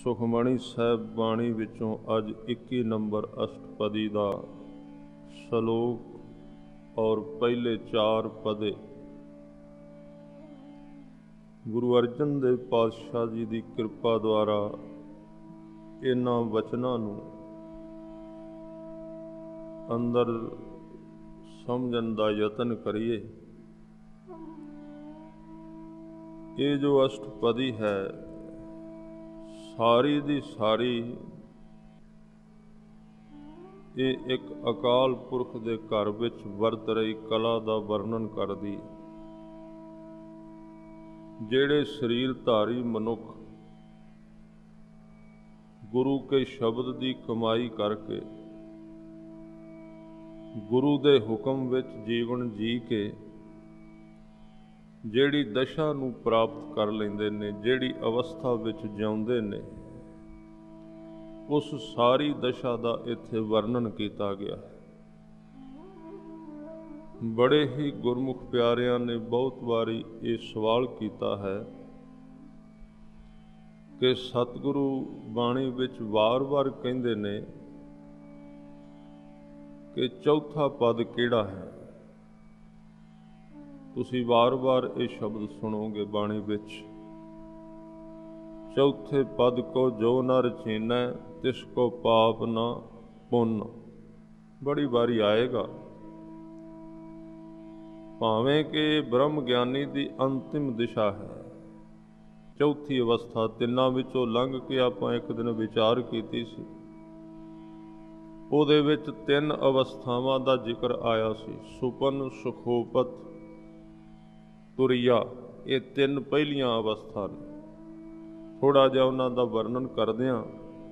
ਸੁਖਮਣੀ ਸਾਹਿਬ ਬਾਣੀ ਵਿੱਚੋਂ ਅੱਜ 21 ਨੰਬਰ ਅਸ਼ਟਪਦੀ ਦਾ ਸ਼ਲੋਕ ਔਰ ਪਹਿਲੇ 4 ਪਦੇ ਗੁਰੂ ਅਰਜਨ ਦੇਵ ਪਾਤਸ਼ਾਹ ਜੀ ਦੀ ਕਿਰਪਾ ਦੁਆਰਾ ਇਹਨਾਂ ਵਚਨਾਂ ਨੂੰ ਅੰਦਰ ਸਮਝਣ ਦਾ ਯਤਨ ਕਰੀਏ। ਇਹ ਜੋ ਅਸ਼ਟਪਦੀ ਹੈ ਸਾਰੀ ਦੀ ਸਾਰੀ ਇਹ ਇੱਕ ਅਕਾਲ ਪੁਰਖ ਦੇ ਘਰ ਵਿੱਚ ਵਰਤ ਰਹੀ ਕਲਾ ਦਾ ਵਰਣਨ ਕਰਦੀ। ਜਿਹੜੇ ਸਰੀਰ ਧਾਰੀ ਮਨੁੱਖ ਗੁਰੂ ਕੇ ਸ਼ਬਦ ਦੀ ਕਮਾਈ ਕਰਕੇ ਗੁਰੂ ਦੇ ਹੁਕਮ ਵਿੱਚ ਜੀਵਨ ਜੀ ਕੇ ਜਿਹੜੀ ਦਸ਼ਾ ਨੂੰ ਪ੍ਰਾਪਤ ਕਰ ਲੈਂਦੇ ਨੇ, ਜਿਹੜੀ ਅਵਸਥਾ ਵਿੱਚ ਜਿਉਂਦੇ ਨੇ, ਉਸ ਸਾਰੀ ਦਸ਼ਾ ਦਾ ਇੱਥੇ ਵਰਣਨ ਕੀਤਾ ਗਿਆ ਹੈ। ਬੜੇ ਹੀ ਗੁਰਮੁਖ ਪਿਆਰਿਆਂ ਨੇ ਬਹੁਤ ਵਾਰੀ ਇਹ ਸਵਾਲ ਕੀਤਾ ਹੈ ਕਿ ਸਤਿਗੁਰੂ ਬਾਣੀ ਵਿੱਚ ਵਾਰ-ਵਾਰ ਕਹਿੰਦੇ ਨੇ ਕਿ ਚੌਥਾ ਪਦ ਕਿਹੜਾ ਹੈ। ਤੁਸੀਂ ਵਾਰ-ਵਾਰ ਇਹ ਸ਼ਬਦ ਸੁਣੋਗੇ ਬਾਣੀ ਵਿੱਚ, ਚੌਥੇ ਪਦ ਕੋ ਜੋ ਨਰ ਚੀਨੈ ਤਿਸ ਕੋ ਪਾਪ ਨਾ ਪੁੰਨ। ਬੜੀ ਵਾਰੀ ਆਏਗਾ। ਭਾਵੇਂ ਕਿ ਬ੍ਰਹਮ ਗਿਆਨੀ ਦੀ ਅੰਤਿਮ ਦਿਸ਼ਾ ਹੈ, ਚੌਥੀ ਅਵਸਥਾ। ਤਿੰਨਾਂ ਵਿੱਚੋਂ ਲੰਘ ਕੇ ਆਪਾਂ ਇੱਕ ਦਿਨ ਵਿਚਾਰ ਕੀਤੀ ਸੀ, ਉਹਦੇ ਵਿੱਚ 3 ਅਵਸਥਾਵਾਂ ਦਾ ਜ਼ਿਕਰ ਆਇਆ ਸੀ। ਸੁਪਨ, ਸੁਖੋਪਤ, ਤੁਰੀਆ। ਇਹ 3 ਪਹਿਲੀਆਂ ਅਵਸਥਾ ਨੇ। ਥੋੜ੍ਹਾ ਜਿਹਾ ਉਹਨਾਂ ਦਾ ਵਰਣਨ ਕਰਦੇ ਹਾਂ,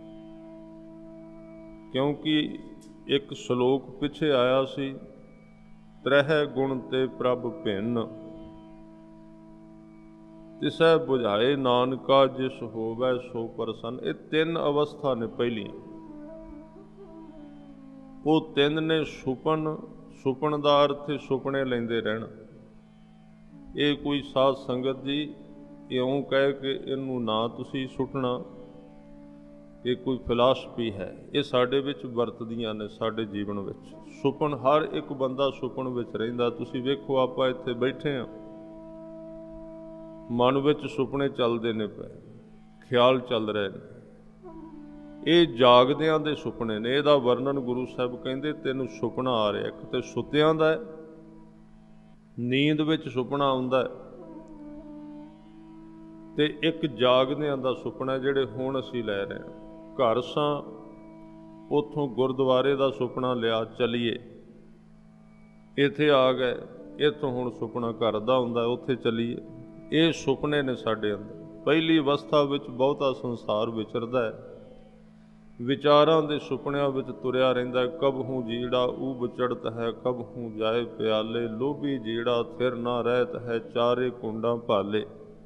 ਕਿਉਂਕਿ ਇੱਕ ਸ਼ਲੋਕ ਪਿੱਛੇ ਆਇਆ ਸੀ, ਤ੍ਰਹਿ ਗੁਣ ਤੇ ਪ੍ਰਭ ਭਿੰਨ ਤਿਸੈ ਬੁਝਾਏ ਨਾਨਕਾ ਜਿਸ ਹੋਵੈ ਸੋ ਪ੍ਰਸੰਨ। ਇਹ 3 ਅਵਸਥਾ ਨੇ ਪਹਿਲੀਆਂ। ਉਹ 3 ਨੇ ਸੁਪਨ। ਸੁਪਨ ਦਾ ਅਰਥ ਸੁਪਨੇ ਲੈਂਦੇ ਰਹਿਣਾ। ਇਹ ਕੋਈ ਸਾਧ ਸੰਗਤ ਜੀ ਇਉਂ ਕਹਿ ਕੇ ਇਹਨੂੰ ਨਾ ਤੁਸੀਂ ਸੁੱਟਣਾ ਇਹ ਕੋਈ ਫਿਲਾਸਫੀ ਹੈ। ਇਹ ਸਾਡੇ ਵਿੱਚ ਵਰਤਦੀਆਂ ਨੇ ਸਾਡੇ ਜੀਵਨ ਵਿੱਚ। ਸੁਪਨ, ਹਰ ਇੱਕ ਬੰਦਾ ਸੁਪਨ ਵਿੱਚ ਰਹਿੰਦਾ। ਤੁਸੀਂ ਵੇਖੋ, ਆਪਾਂ ਇੱਥੇ ਬੈਠੇ ਹਾਂ, ਮਨ ਵਿੱਚ ਸੁਪਨੇ ਚੱਲਦੇ ਨੇ ਪਏ, ਖਿਆਲ ਚੱਲ ਰਹੇ ਨੇ। ਇਹ ਜਾਗਦਿਆਂ ਦੇ ਸੁਪਨੇ ਨੇ। ਇਹਦਾ ਵਰਣਨ ਗੁਰੂ ਸਾਹਿਬ ਕਹਿੰਦੇ ਤੈਨੂੰ ਸੁਪਨਾ ਆ ਰਿਹਾ। ਇੱਕ ਤੇ ਸੁੱਤਿਆਂ ਦਾ ਹੈ, ਨੀਂਦ ਵਿੱਚ ਸੁਪਨਾ ਆਉਂਦਾ, ਤੇ ਇੱਕ ਜਾਗਦਿਆਂ ਦਾ ਸੁਪਨਾ ਜਿਹੜੇ ਹੁਣ ਅਸੀਂ ਲੈ ਰਹੇ ਹਾਂ। ਘਰ ਸਾਂ, ਉੱਥੋਂ ਗੁਰਦੁਆਰੇ ਦਾ ਸੁਪਨਾ ਲਿਆ, ਚੱਲੀਏ। ਇੱਥੇ ਆ ਗਏ, ਇੱਥੋਂ ਹੁਣ ਸੁਪਨਾ ਘਰ ਦਾ ਹੁੰਦਾ, ਉੱਥੇ ਚੱਲੀਏ। ਇਹ ਸੁਪਨੇ ਨੇ ਸਾਡੇ ਅੰਦਰ। ਪਹਿਲੀ ਅਵਸਥਾ ਵਿੱਚ ਬਹੁਤਾ ਸੰਸਾਰ ਵਿਚਰਦਾ ਹੈ, ਵਿਚਾਰਾਂ ਦੇ ਸੁਪਨਿਆਂ ਵਿੱਚ ਤੁਰਿਆ ਰਹਿੰਦਾ। ਕਬਹੂ ਜੀੜਾ ਊਬ ਚੜ੍ਹਤ ਹੈ, ਕਬਹੂ ਜਾਏ ਪਿਆਲੇ, ਲੋਭੀ ਜੀੜਾ ਥਿਰ ਨਾ ਰਹਿਤ ਹੈ, ਚਾਰੇ ਕੁੰਡਾਂ ਭਾਲੇ।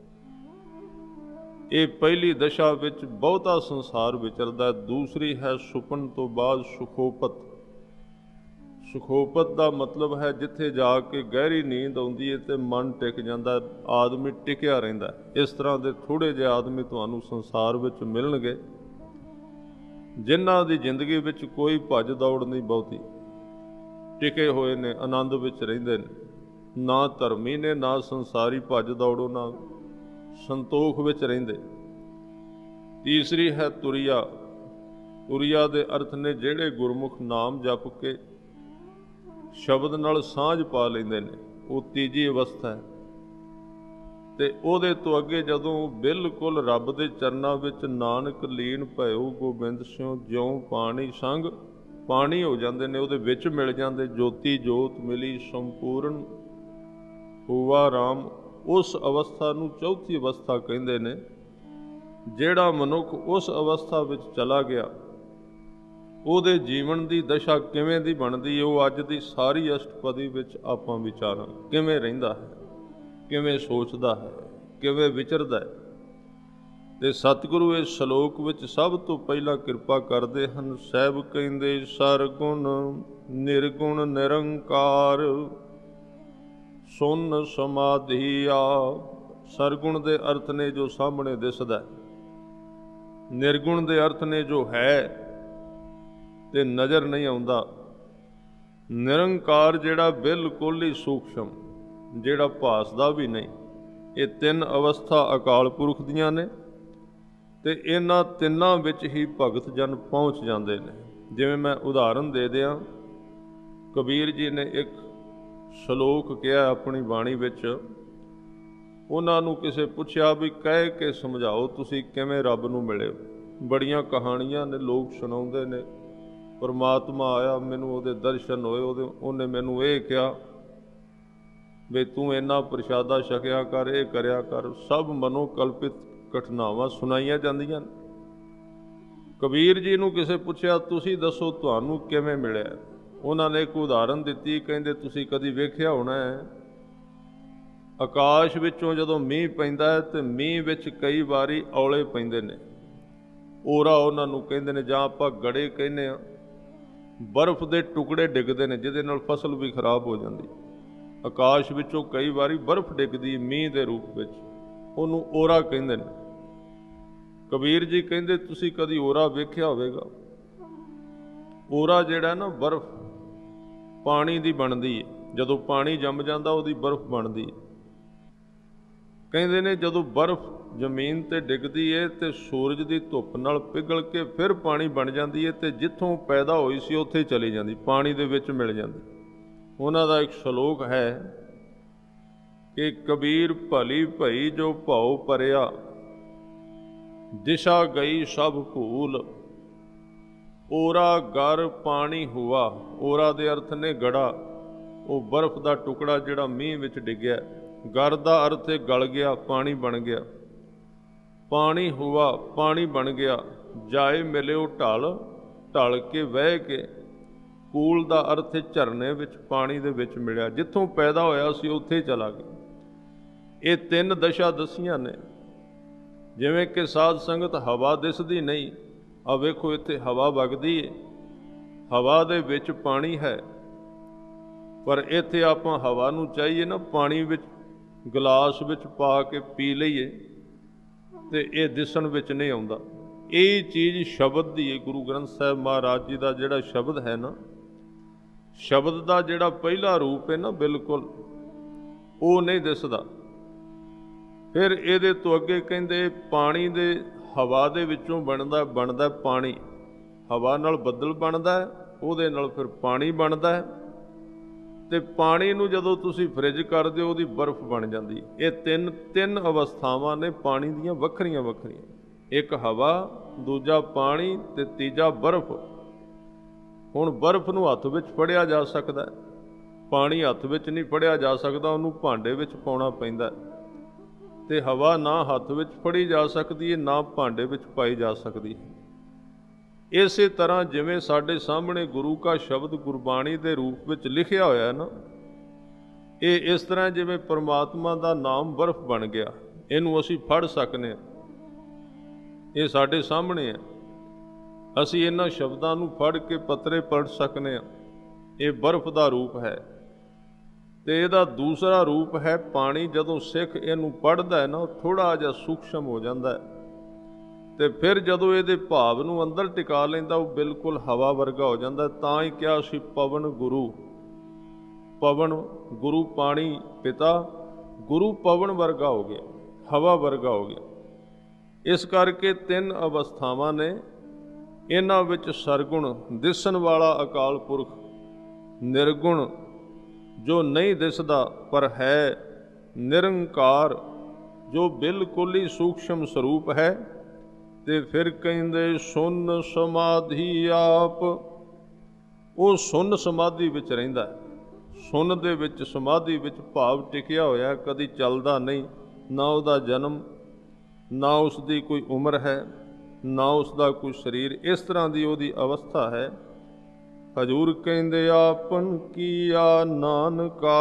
ਇਹ ਪਹਿਲੀ ਦਸ਼ਾ ਵਿੱਚ ਬਹੁਤਾ ਸੰਸਾਰ ਵਿਚਰਦਾ। ਦੂਸਰੀ ਹੈ ਸੁਪਨ ਤੋਂ ਬਾਅਦ ਸੁਖੋਪਤ। ਸੁਖੋਪਤ ਦਾ ਮਤਲਬ ਹੈ ਜਿੱਥੇ ਜਾ ਕੇ ਗਹਿਰੀ ਨੀਂਦ ਆਉਂਦੀ ਹੈ ਤੇ ਮਨ ਟਿਕ ਜਾਂਦਾ, ਆਦਮੀ ਟਿਕਿਆ ਰਹਿੰਦਾ। ਇਸ ਤਰ੍ਹਾਂ ਦੇ ਥੋੜ੍ਹੇ ਜਿਹੇ ਆਦਮੀ ਤੁਹਾਨੂੰ ਸੰਸਾਰ ਵਿੱਚ ਮਿਲਣਗੇ ਜਿਨ੍ਹਾਂ ਦੀ ਜ਼ਿੰਦਗੀ ਵਿੱਚ ਕੋਈ ਭੱਜ ਦੌੜ ਨਹੀਂ ਬਹੁਤੀ, ਟਿਕੇ ਹੋਏ ਨੇ, ਆਨੰਦ ਵਿੱਚ ਰਹਿੰਦੇ ਨੇ। ਨਾ ਧਰਮੀ ਨੇ, ਨਾ ਸੰਸਾਰੀ ਭੱਜ ਦੌੜੋ, ਨਾ ਸੰਤੋਖ ਵਿੱਚ ਰਹਿੰਦੇ। ਤੀਸਰੀ ਹੈ ਤੁਰੀਆ। ਤੁਰੀਆ ਦੇ ਅਰਥ ਨੇ ਜਿਹੜੇ ਗੁਰਮੁਖ ਨਾਮ ਜਪ ਕੇ ਸ਼ਬਦ ਨਾਲ ਸਾਂਝ ਪਾ ਲੈਂਦੇ ਨੇ। ਉਹ ਤੀਜੀ ਅਵਸਥਾ ਹੈ। ਤੇ ਉਹਦੇ ਤੋਂ ਅੱਗੇ ਜਦੋਂ ਬਿਲਕੁਲ ਰੱਬ ਦੇ ਚਰਨਾਂ ਵਿੱਚ ਨਾਨਕ ਲੀਨ ਭਇਓ ਗੋਬਿੰਦ ਸਿਉ, ਜਿਉਂ ਪਾਣੀ ਸੰਗ ਪਾਣੀ ਹੋ ਜਾਂਦੇ ਨੇ, ਉਹਦੇ ਵਿੱਚ ਮਿਲ ਜਾਂਦੇ। ਜੋਤੀ ਜੋਤ ਮਿਲੀ ਸੰਪੂਰਨ ਹੋਵਾ ਰਾਮ। ਉਸ ਅਵਸਥਾ ਨੂੰ ਚੌਥੀ ਅਵਸਥਾ ਕਹਿੰਦੇ ਨੇ। ਜਿਹੜਾ ਮਨੁੱਖ ਉਸ ਅਵਸਥਾ ਵਿੱਚ ਚਲਾ ਗਿਆ, ਉਹਦੇ ਜੀਵਨ ਦੀ ਦਸ਼ਾ ਕਿਵੇਂ ਦੀ ਬਣਦੀ ਹੈ, ਉਹ ਅੱਜ ਦੀ ਸਾਰੀ ਅਸ਼ਟਪਦੀ ਵਿੱਚ ਆਪਾਂ ਵਿਚਾਰਾਂਗੇ। ਕਿਵੇਂ ਰਹਿੰਦਾ ਹੈ, ਕਿਵੇਂ ਸੋਚਦਾ ਹੈ, ਕਿਵੇਂ ਵਿਚਰਦਾ ਹੈ। ਤੇ ਸਤਿਗੁਰੂ ਇਸ ਸ਼ਲੋਕ ਵਿੱਚ ਸਭ ਤੋਂ ਪਹਿਲਾਂ ਕਿਰਪਾ ਕਰਦੇ ਹਨ। ਸਾਹਿਬ ਕਹਿੰਦੇ ਸਰਗੁਣ ਨਿਰਗੁਣ ਨਿਰੰਕਾਰ ਸੁਨ ਸਮਾਧੀ ਆ। ਸਰਗੁਣ ਦੇ ਅਰਥ ਨੇ ਜੋ ਸਾਹਮਣੇ ਦਿਸਦਾ, निर्गुण दे अर्थ ने जो है ते नज़र नहीं आउंदा। निरंकार जिहड़ा बिल्कुल ही सूक्ष्म, जिहड़ा भासदा भी नहीं। ये तीन अवस्था अकाल पुरख दियां ने ते इन्हां तिन्नां विच ही भगत जन पहुँच जाते हैं। जिवें मैं उदाहरण दे दियां, कबीर जी ने एक श्लोक कहा अपनी बाणी विच। उन्हां नूं किसे पुछया भी कह के समझाओ तुसीं किवें रब नूं मिले। बड़ियां कहानियां ने लोग सुणाउंदे ने, परमात्मा आया मैनूं उहदे दर्शन होए, उहने मैनूं इह कहा भी तूं इन्ना प्रशादा छकिया कर, ये करिया कर। सब मनोकल्पित घटनावां सुनाईयां जांदियां ने। कबीर जी नूं किसे पुछया तुसीं दसो तुहानूं किवें मिलिआ। उन्हां ने एक उदाहरण दित्ती, कहंदे तुसीं कदी वेखिआ होना है आकाश विचों जदों मींह पैंदा है ते मींह विच कई वारी औले पैंदे ने, ओरा उन्हां नूं कहंदे ने, जां आपां गड़े कहने आ। बर्फ दे टुकड़े डिगदे ने जिहदे नाल फसल भी खराब हो जांदी। आकाश विचों कई वारी बर्फ डिगदी मींह दे रूप विच, उहनूं ओरा कहंदे ने। कबीर जी कहंदे तुसीं कदी ओरा वेखिआ होवेगा। ओरा जिहड़ा ना बर्फ पानी दी बनदी है, जदों पानी जम जांदा उहदी बर्फ बनदी है। कहंदे ने जदों बर्फ जमीन ते डिगदी है ते सूरज की धुप नाल पिघल के फिर पानी बन जाती है ते जिथों पैदा होई सी उत्थे चली जाती, पानी दे विच मिल जाती। उन्हां दा एक श्लोक है कि कबीर भली भई जो भाव परिया, दिशा गई सब भूल, ओरा गर पानी हुआ। ओरा दे अर्थ ने गड़ा, वो बर्फ का टुकड़ा जिहड़ा मींह विच डिग्या। गर दा अर्थ है गल गया, पानी बन गया। पानी हुआ, पानी बन गया। जाए मिले ढल, ढल के वह के। कूल दा अर्थ है झरने विच पानी दे विच मिलिया, जिथों पैदा होया सी उत्थे चला गया। ये तीन दशा दसियां ने। जिवें कि साध संगत हवा दिसदी नहीं, आ वेखो इत्थे हवा वगदी है, हवा दे विच पानी है, पर इत्थे आपां हवा नूं चाहिए ना पानी विच गिलास विच पा के पी लईए ते ये दिसण विच नहीं आउंदा। ये चीज़ शब्द दी है। गुरु ग्रंथ साहिब महाराज जी का जिहड़ा शब्द है ना, शब्द का जिहड़ा पहला रूप है ना बिल्कुल वो नहीं दिसदा। फिर इहदे तो अगे कहंदे पानी दे हवा दे विचों बनदा पानी, हवा नाल बदल बनदा है, उहदे नाल फिर पानी बनदा है ते पानी नूं जदों तुसीं फ्रिज कर दिओ उहदी बर्फ बन जाती। ये तीन अवस्थावां ने पानी दीयां वखरियां वखरियां। एक हवा, दूजा पानी ते तीजा बर्फ। हुण बर्फ नूं हत्थ विच फड़िया जा सकदा है, पानी हत्थ विच नहीं फड़िया जा सकदा, उहनूं भांडे विच पाउणा पैंदा है। ते हवा ना हत्थ विच फड़ी जा सकदी है, ना भांडे विच पाई जा सकदी है। इसे तरह जिवें साडे सामने गुरु का शब्द गुरबाणी के रूप में लिखिया होया ना, ये इस तरह जिवें परमात्मा का नाम बर्फ बन गया, इनू असी फड़ सकने, ये साडे सामने है। असी इन्हां शब्दां नूं फड़ के पत्रे पढ़ सकने। ये बर्फ का रूप है। ते इहदा दूसरा रूप है पानी। जदों सिख इनू पढ़दा है ना, थोड़ा जिहा सूक्ष्म हो जाता है, ते फिर जदों इहदे भाव नूं अंदर टिका लैंदा वो बिल्कुल हवा वर्गा हो जाता। तां ही कहा सी पवन गुरु। पवन गुरु पानी पिता, गुरु पवन वर्गा हो गया, हवा वर्गा हो गया। इस करके तीन अवस्थावां ने। इन्हां विच सरगुण दिसण वाला अकाल पुरख, निर्गुण जो नहीं दिसदा पर है, निरंकार जो बिल्कुल ही सूक्ष्म स्वरूप है। ते फिर कहंदे सुन समाधि आप, वो सुन समाधि विच रहिंदा है। सुन दे विच समाधि विच भाव टिकिया होया, कदी चलदा नहीं, ना उसदा जन्म, ना उसदी कोई उम्र है, ना उसदा कोई शरीर। इस तरह की उसदी अवस्था है। हजूर कहंदे आपन किया नानका,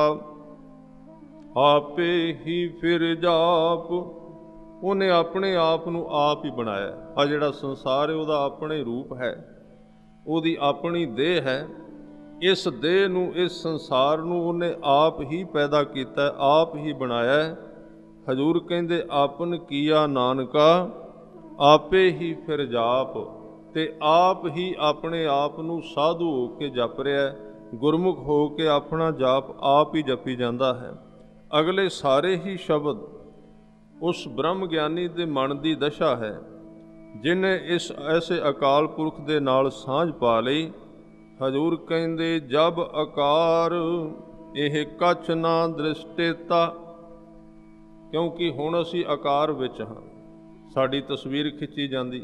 आपे ही फिर जाप। उन्हें अपने आप नूं आप ही बनाया। आ जिहड़ा संसार है उहदा अपने रूप है, उहदी अपनी देह है। इस देह नूं, इस संसार नूं उन्हें आप ही पैदा कीता, आप ही बनाया है। हजूर कहंदे आपन किया नानका, आपे ही फिर जाप, ते आप ही अपने आप नूं साधु हो के जप रहा है, गुरमुख हो के अपना जाप आप ही जपी जाता है। अगले सारे ही शब्द उस ब्रह्म ज्ञानी दे मन की दशा है, जिन्हें इस ऐसे अकाल पुरख दे नाल सांझ पा लई। हजूर कहंदे जब आकार ਇਹ कछ ना दृष्टेता, क्योंकि हुण असी आकार विच हाँ, साडी तस्वीर खिंची जाती,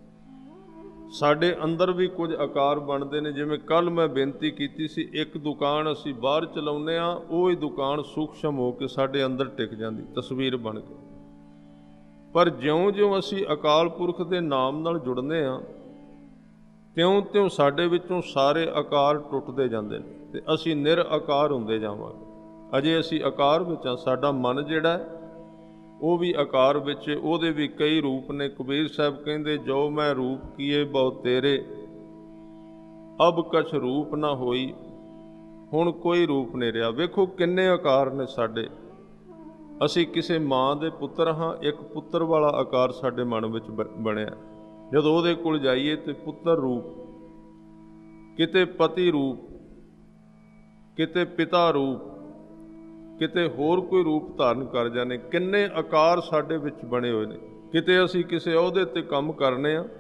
साडे अंदर भी कुछ आकार बनते हैं। जिवें कल मैं बेनती की सी, एक दुकान असी बाहर चलाउने आ, वो ही दुकान सूक्ष्म हो के साडे अंदर टिक जाती, तस्वीर बन के। पर ज्यों ज्यों असी अकाल पुरख के नाम नाल जुड़ने आ, त्यों त्यों साडे विचों सारे आकार टुटते जाते हैं ते असी निर आकार हुंदे जावांगे। अजे असी आकार विच आ, साडा मन जिहड़ा है वो भी आकार विच, उहदे भी कई रूप ने। कबीर साहब कहंदे जो मैं रूप किए बहु तेरे, अब कछ रूप ना होई, हुण कोई रूप नहीं रहा। वेखो किन्ने आकार ने साडे। असी किसी माँ दे पुत्र हाँ, एक पुत्र वाला आकार साडे मन विच बनिया। जदों उहदे कोल जाइए तो पुत्र रूप, किते पति रूप, किते पिता रूप, किते होर कोई रूप धारण कर जाने। किन्ने आकार साडे विच बने हुए ने। किते असी किसी अहुदे ते काम करने आ,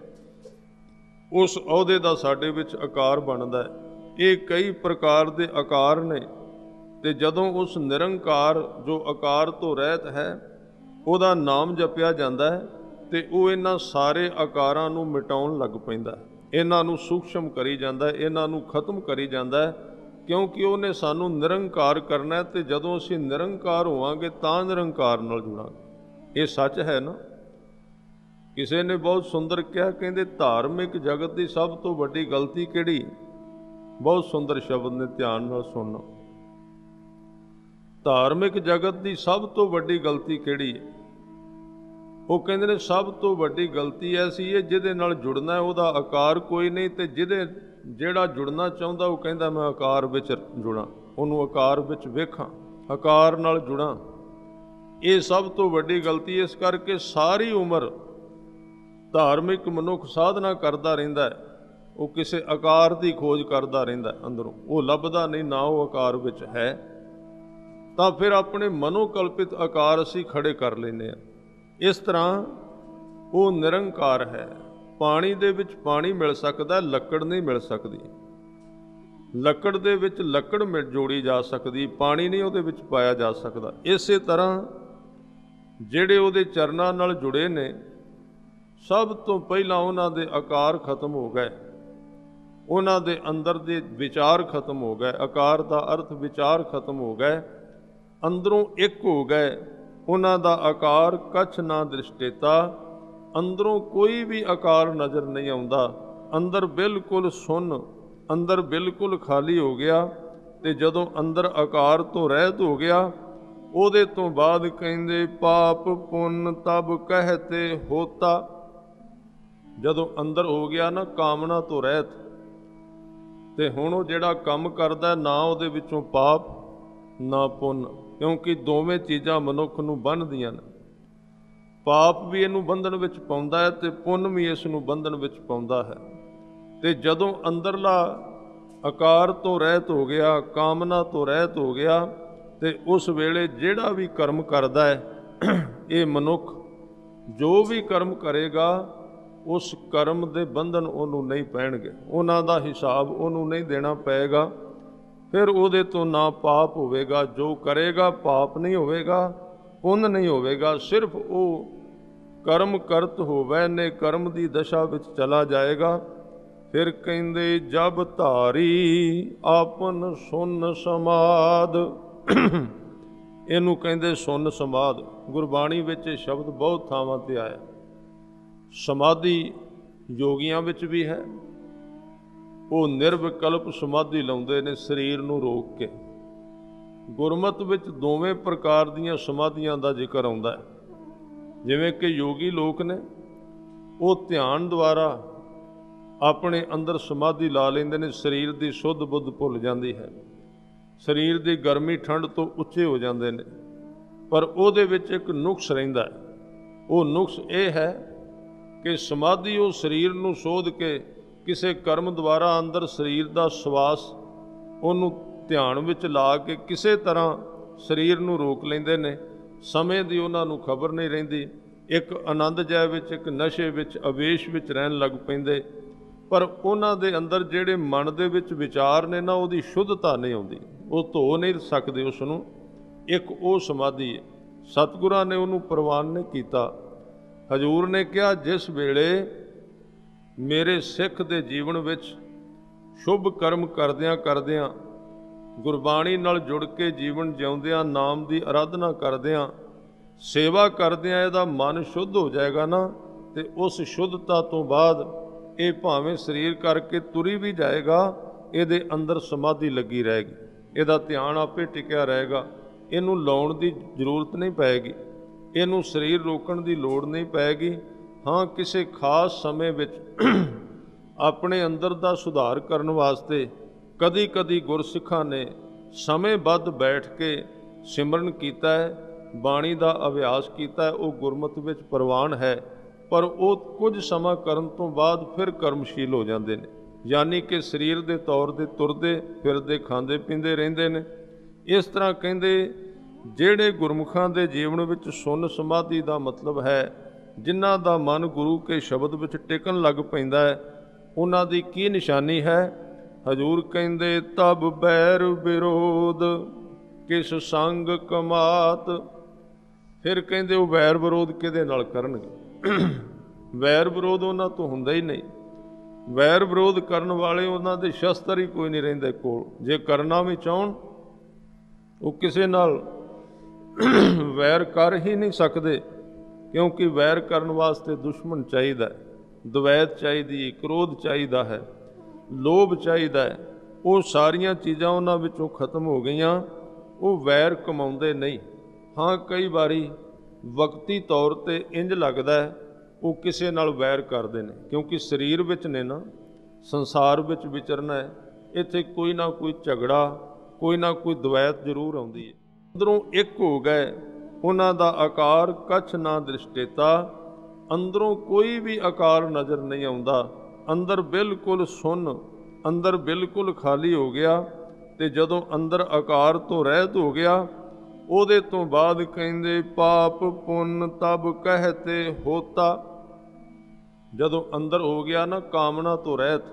उस अहुदे दा साडे विच आकार बनदा है। ये कई प्रकार दे आकार ने, ते जदों उस निरंकार जो आकार तो रहत है उहदा नाम जपिया जाता है, तो वो इन्हां सारे आकारां नूं मिटाउण लग पैंदा है, इन्हां नूं सूक्ष्म करी जांदा है, इन्हां नूं खत्म करी जांदा है, क्योंकि उहने सानूं निरंकार करना है। तो जदों असीं निरंकार होवांगे तां निरंकार नाल जुड़ांगे। ये सच है ना। किसी ने बहुत सुंदर कहा, कहंदे धार्मिक जगत की सब तो वड्डी गलती किहड़ी? बहुत सुंदर शब्द ने, ध्यान नाल सुणना। धार्मिक जगत की सब तो वड्डी गलती किहड़ी है? वो कहते हैं सब तो वड्डी गलती ऐसी है जिहदे नाल जुड़ना है उहदा आकार कोई नहीं, तो जिहड़ा जुड़ना चाहुंदा वो कहंदा मैं आकार विच जुड़ां, उहनूं आकार विच वेखां, आकार नाल जुड़ां। ये सब तो वड्डी गलती। इस करके सारी उम्र धार्मिक मनुख साधना करता रहिंदा है, वो किसी आकार की खोज करता रहिंदा है, अंदरों वो लभदा नहीं, ना वो आकार विच है। तां फिर अपने मनोकल्पित आकार असीं खड़े कर लैंदे आ। इस तरह वो निरंकार है। पानी दे विच पानी मिल सकता, लकड़ नहीं मिल सकती। लकड़ दे विच लकड़ मिल जोड़ी जा सकती, पानी नहीं उहदे विच पाया जा सकता। इसे तरह जिहड़े उहदे चरनां नाल जुड़े ने, सब तो पहला उन्हां दे आकार खत्म हो गए, उन्हां दे अंदर दे विचार खत्म हो गए। आकार का अर्थ विचार खत्म हो गए, अंदरों एक हो गए। उन्हां दा आकार कछ ना दृष्टेता, अंदरों कोई भी आकार नज़र नहीं आउंदा। अंदर बिल्कुल सुन, अंदर बिल्कुल खाली हो गया। ते जदों अंदर आकार तो रहत हो गया, उहदे तो बाद कहंदे पाप पुण्य तब कहते होता। जदों अंदर हो गया ना कामना तो रहत, ते हुण वो जिहड़ा काम करदा ना उहदे विचों पाप ना पुण्य, क्योंकि दोवें चीज़ां मनुख नूं बन्हदियां ने। पाप भी इहनूं बंधन विच पाउंदा है ते पुण्य भी इस नूं बंधन विच पाउंदा है। ते जदों अंदरला आकार तो रहत हो गया, कामना तो रहत हो गया, ते उस वेले जिहड़ा भी कर्म करदा है ये मनुख जो भी कर्म करेगा उस कर्म दे बंधन उहनूं नहीं पैणगे, उहनां दा हिसाब उहनूं नहीं देना पएगा। फिर उहदे तो ना पाप होवेगा, जो करेगा पाप नहीं होवेगा, पुण्य नहीं होवेगा। सिर्फ वो कर्म करत होवे ने कर्म की दशा विच चला जाएगा। फिर कहंदे जब धारी आपन सुन समाद, इनू कहंदे सुन समाद। गुरबाणी विच शब्द बहुत थावां ते आया। समाधि योगियां विच भी है, वो निर्विकल्प समाधि लाउंदे ने शरीर नूं रोक के। गुरमत विच दोवें प्रकार दीयां समाधियां दा जिक्र आउंदा है। जिवें कि योगी लोक ने वो ध्यान द्वारा अपने अंदर समाधि ला लेंदे ने, शरीर की शुद्ध बुद्ध भुल जाती है, शरीर की गर्मी ठंड तो उच्चे हो जाते हैं। पर उहदे विच एक नुक्स रहिंदा है। वो नुक्स ये है कि समाधि वो शरीर नूं सोध के किसी कर्म द्वारा अंदर शरीर का श्वास उन्होंने ध्यान विच ला के किसी तरह शरीर नूं रोक लेंदे ने। समय की उन्होंने खबर नहीं रहिंदी, एक आनंद जै विच, एक नशे विच, अवेश विच रहन लग पैंदे। पर उन्हां दे अंदर जिहड़े मन दे विच विचार ने ना, उहदी शुद्धता नहीं आउंदी, वो धो नहीं सकदे उसनूं। एक वो समाधि है, सतगुरां ने उहनूं प्रवान नहीं कीता। हजूर ने कहा, जिस वेले मेरे सिख दे जीवन विच शुभ कर्म करदियां करदियां, गुरबाणी नाल जुड़ के जीवन जिउंदियां, नाम की आराधना करदियां, सेवा करदियां इहदा मन शुद्ध हो जाएगा ना, तो उस शुद्धता तो बाद ये भावें शरीर करके तुरी भी जाएगा, ये अंदर समाधि लगी रहेगी, इहदा ध्यान आपे टिकिया रहेगा, इनू लाउण की जरूरत नहीं पैगी, इनू शरीर रोकण की लोड़ नहीं पैगी। हाँ, किसी खास समय विच अपने अंदर का सुधार करने वास्ते कदी कदी गुरसिखां ने समयबद्ध बैठ के सिमरन कीता है, बाणी का अभ्यास किया है, वो गुरमत विच प्रवान है। पर वो कुछ समा करन तो बाद फिर कर्मशील हो जाते हैं, यानी कि शरीर के तौर पर तुरदे फिरदे खांदे पींदे रहिंदे ने। इस तरह कहंदे जिहड़े गुरमुखां दे जीवन विच सुन समाधि का मतलब है, जिन्हां दा मन गुरु के शब्द विच टिकन लग पैंदा है, उन्हां दी की निशानी है? हजूर कहंदे, तब बैर विरोध किस संग कमात। फिर कहंदे वो वैर विरोध किहदे नाल करनगे? वैर विरोध उन्हां तो हुंदा ही नहीं। वैर विरोध करन वाले उन्हां दे शस्त्र ही कोई नहीं रहिंदे कोल। जे करना भी चाहण वो किसी नाल वैर कर ही नहीं सकते, क्योंकि वैर करने वास्ते दुश्मन चाहिए, द्वैत चाहिए, क्रोध चाहिए है, लोभ चाहिए है। वो सारिया चीज़ां उन्हां विचों खत्म हो गई, वो वैर कमाउंदे नहीं। हाँ, कई बारी वक्ती तौर पर इंज लगता है वो किसी नाल वैर करते हैं, क्योंकि शरीर विच ने ना, संसार विच विचरना है, इत्थे कोई ना कोई झगड़ा, कोई ना कोई द्वैत जरूर आउंदी है। अंदरों एक हो गए, उन्हां दा आकार कछ ना दृष्टेता, अंदरों कोई भी आकार नज़र नहीं आउंदा, अंदर बिल्कुल सुन, अंदर बिल्कुल खाली हो गया। तो जदों अंदर आकार तो रहत हो गया, उहदे तो बाद कहंदे पाप पुण्य तब कहते होता। जदों अंदर हो गया ना कामना तो रहत,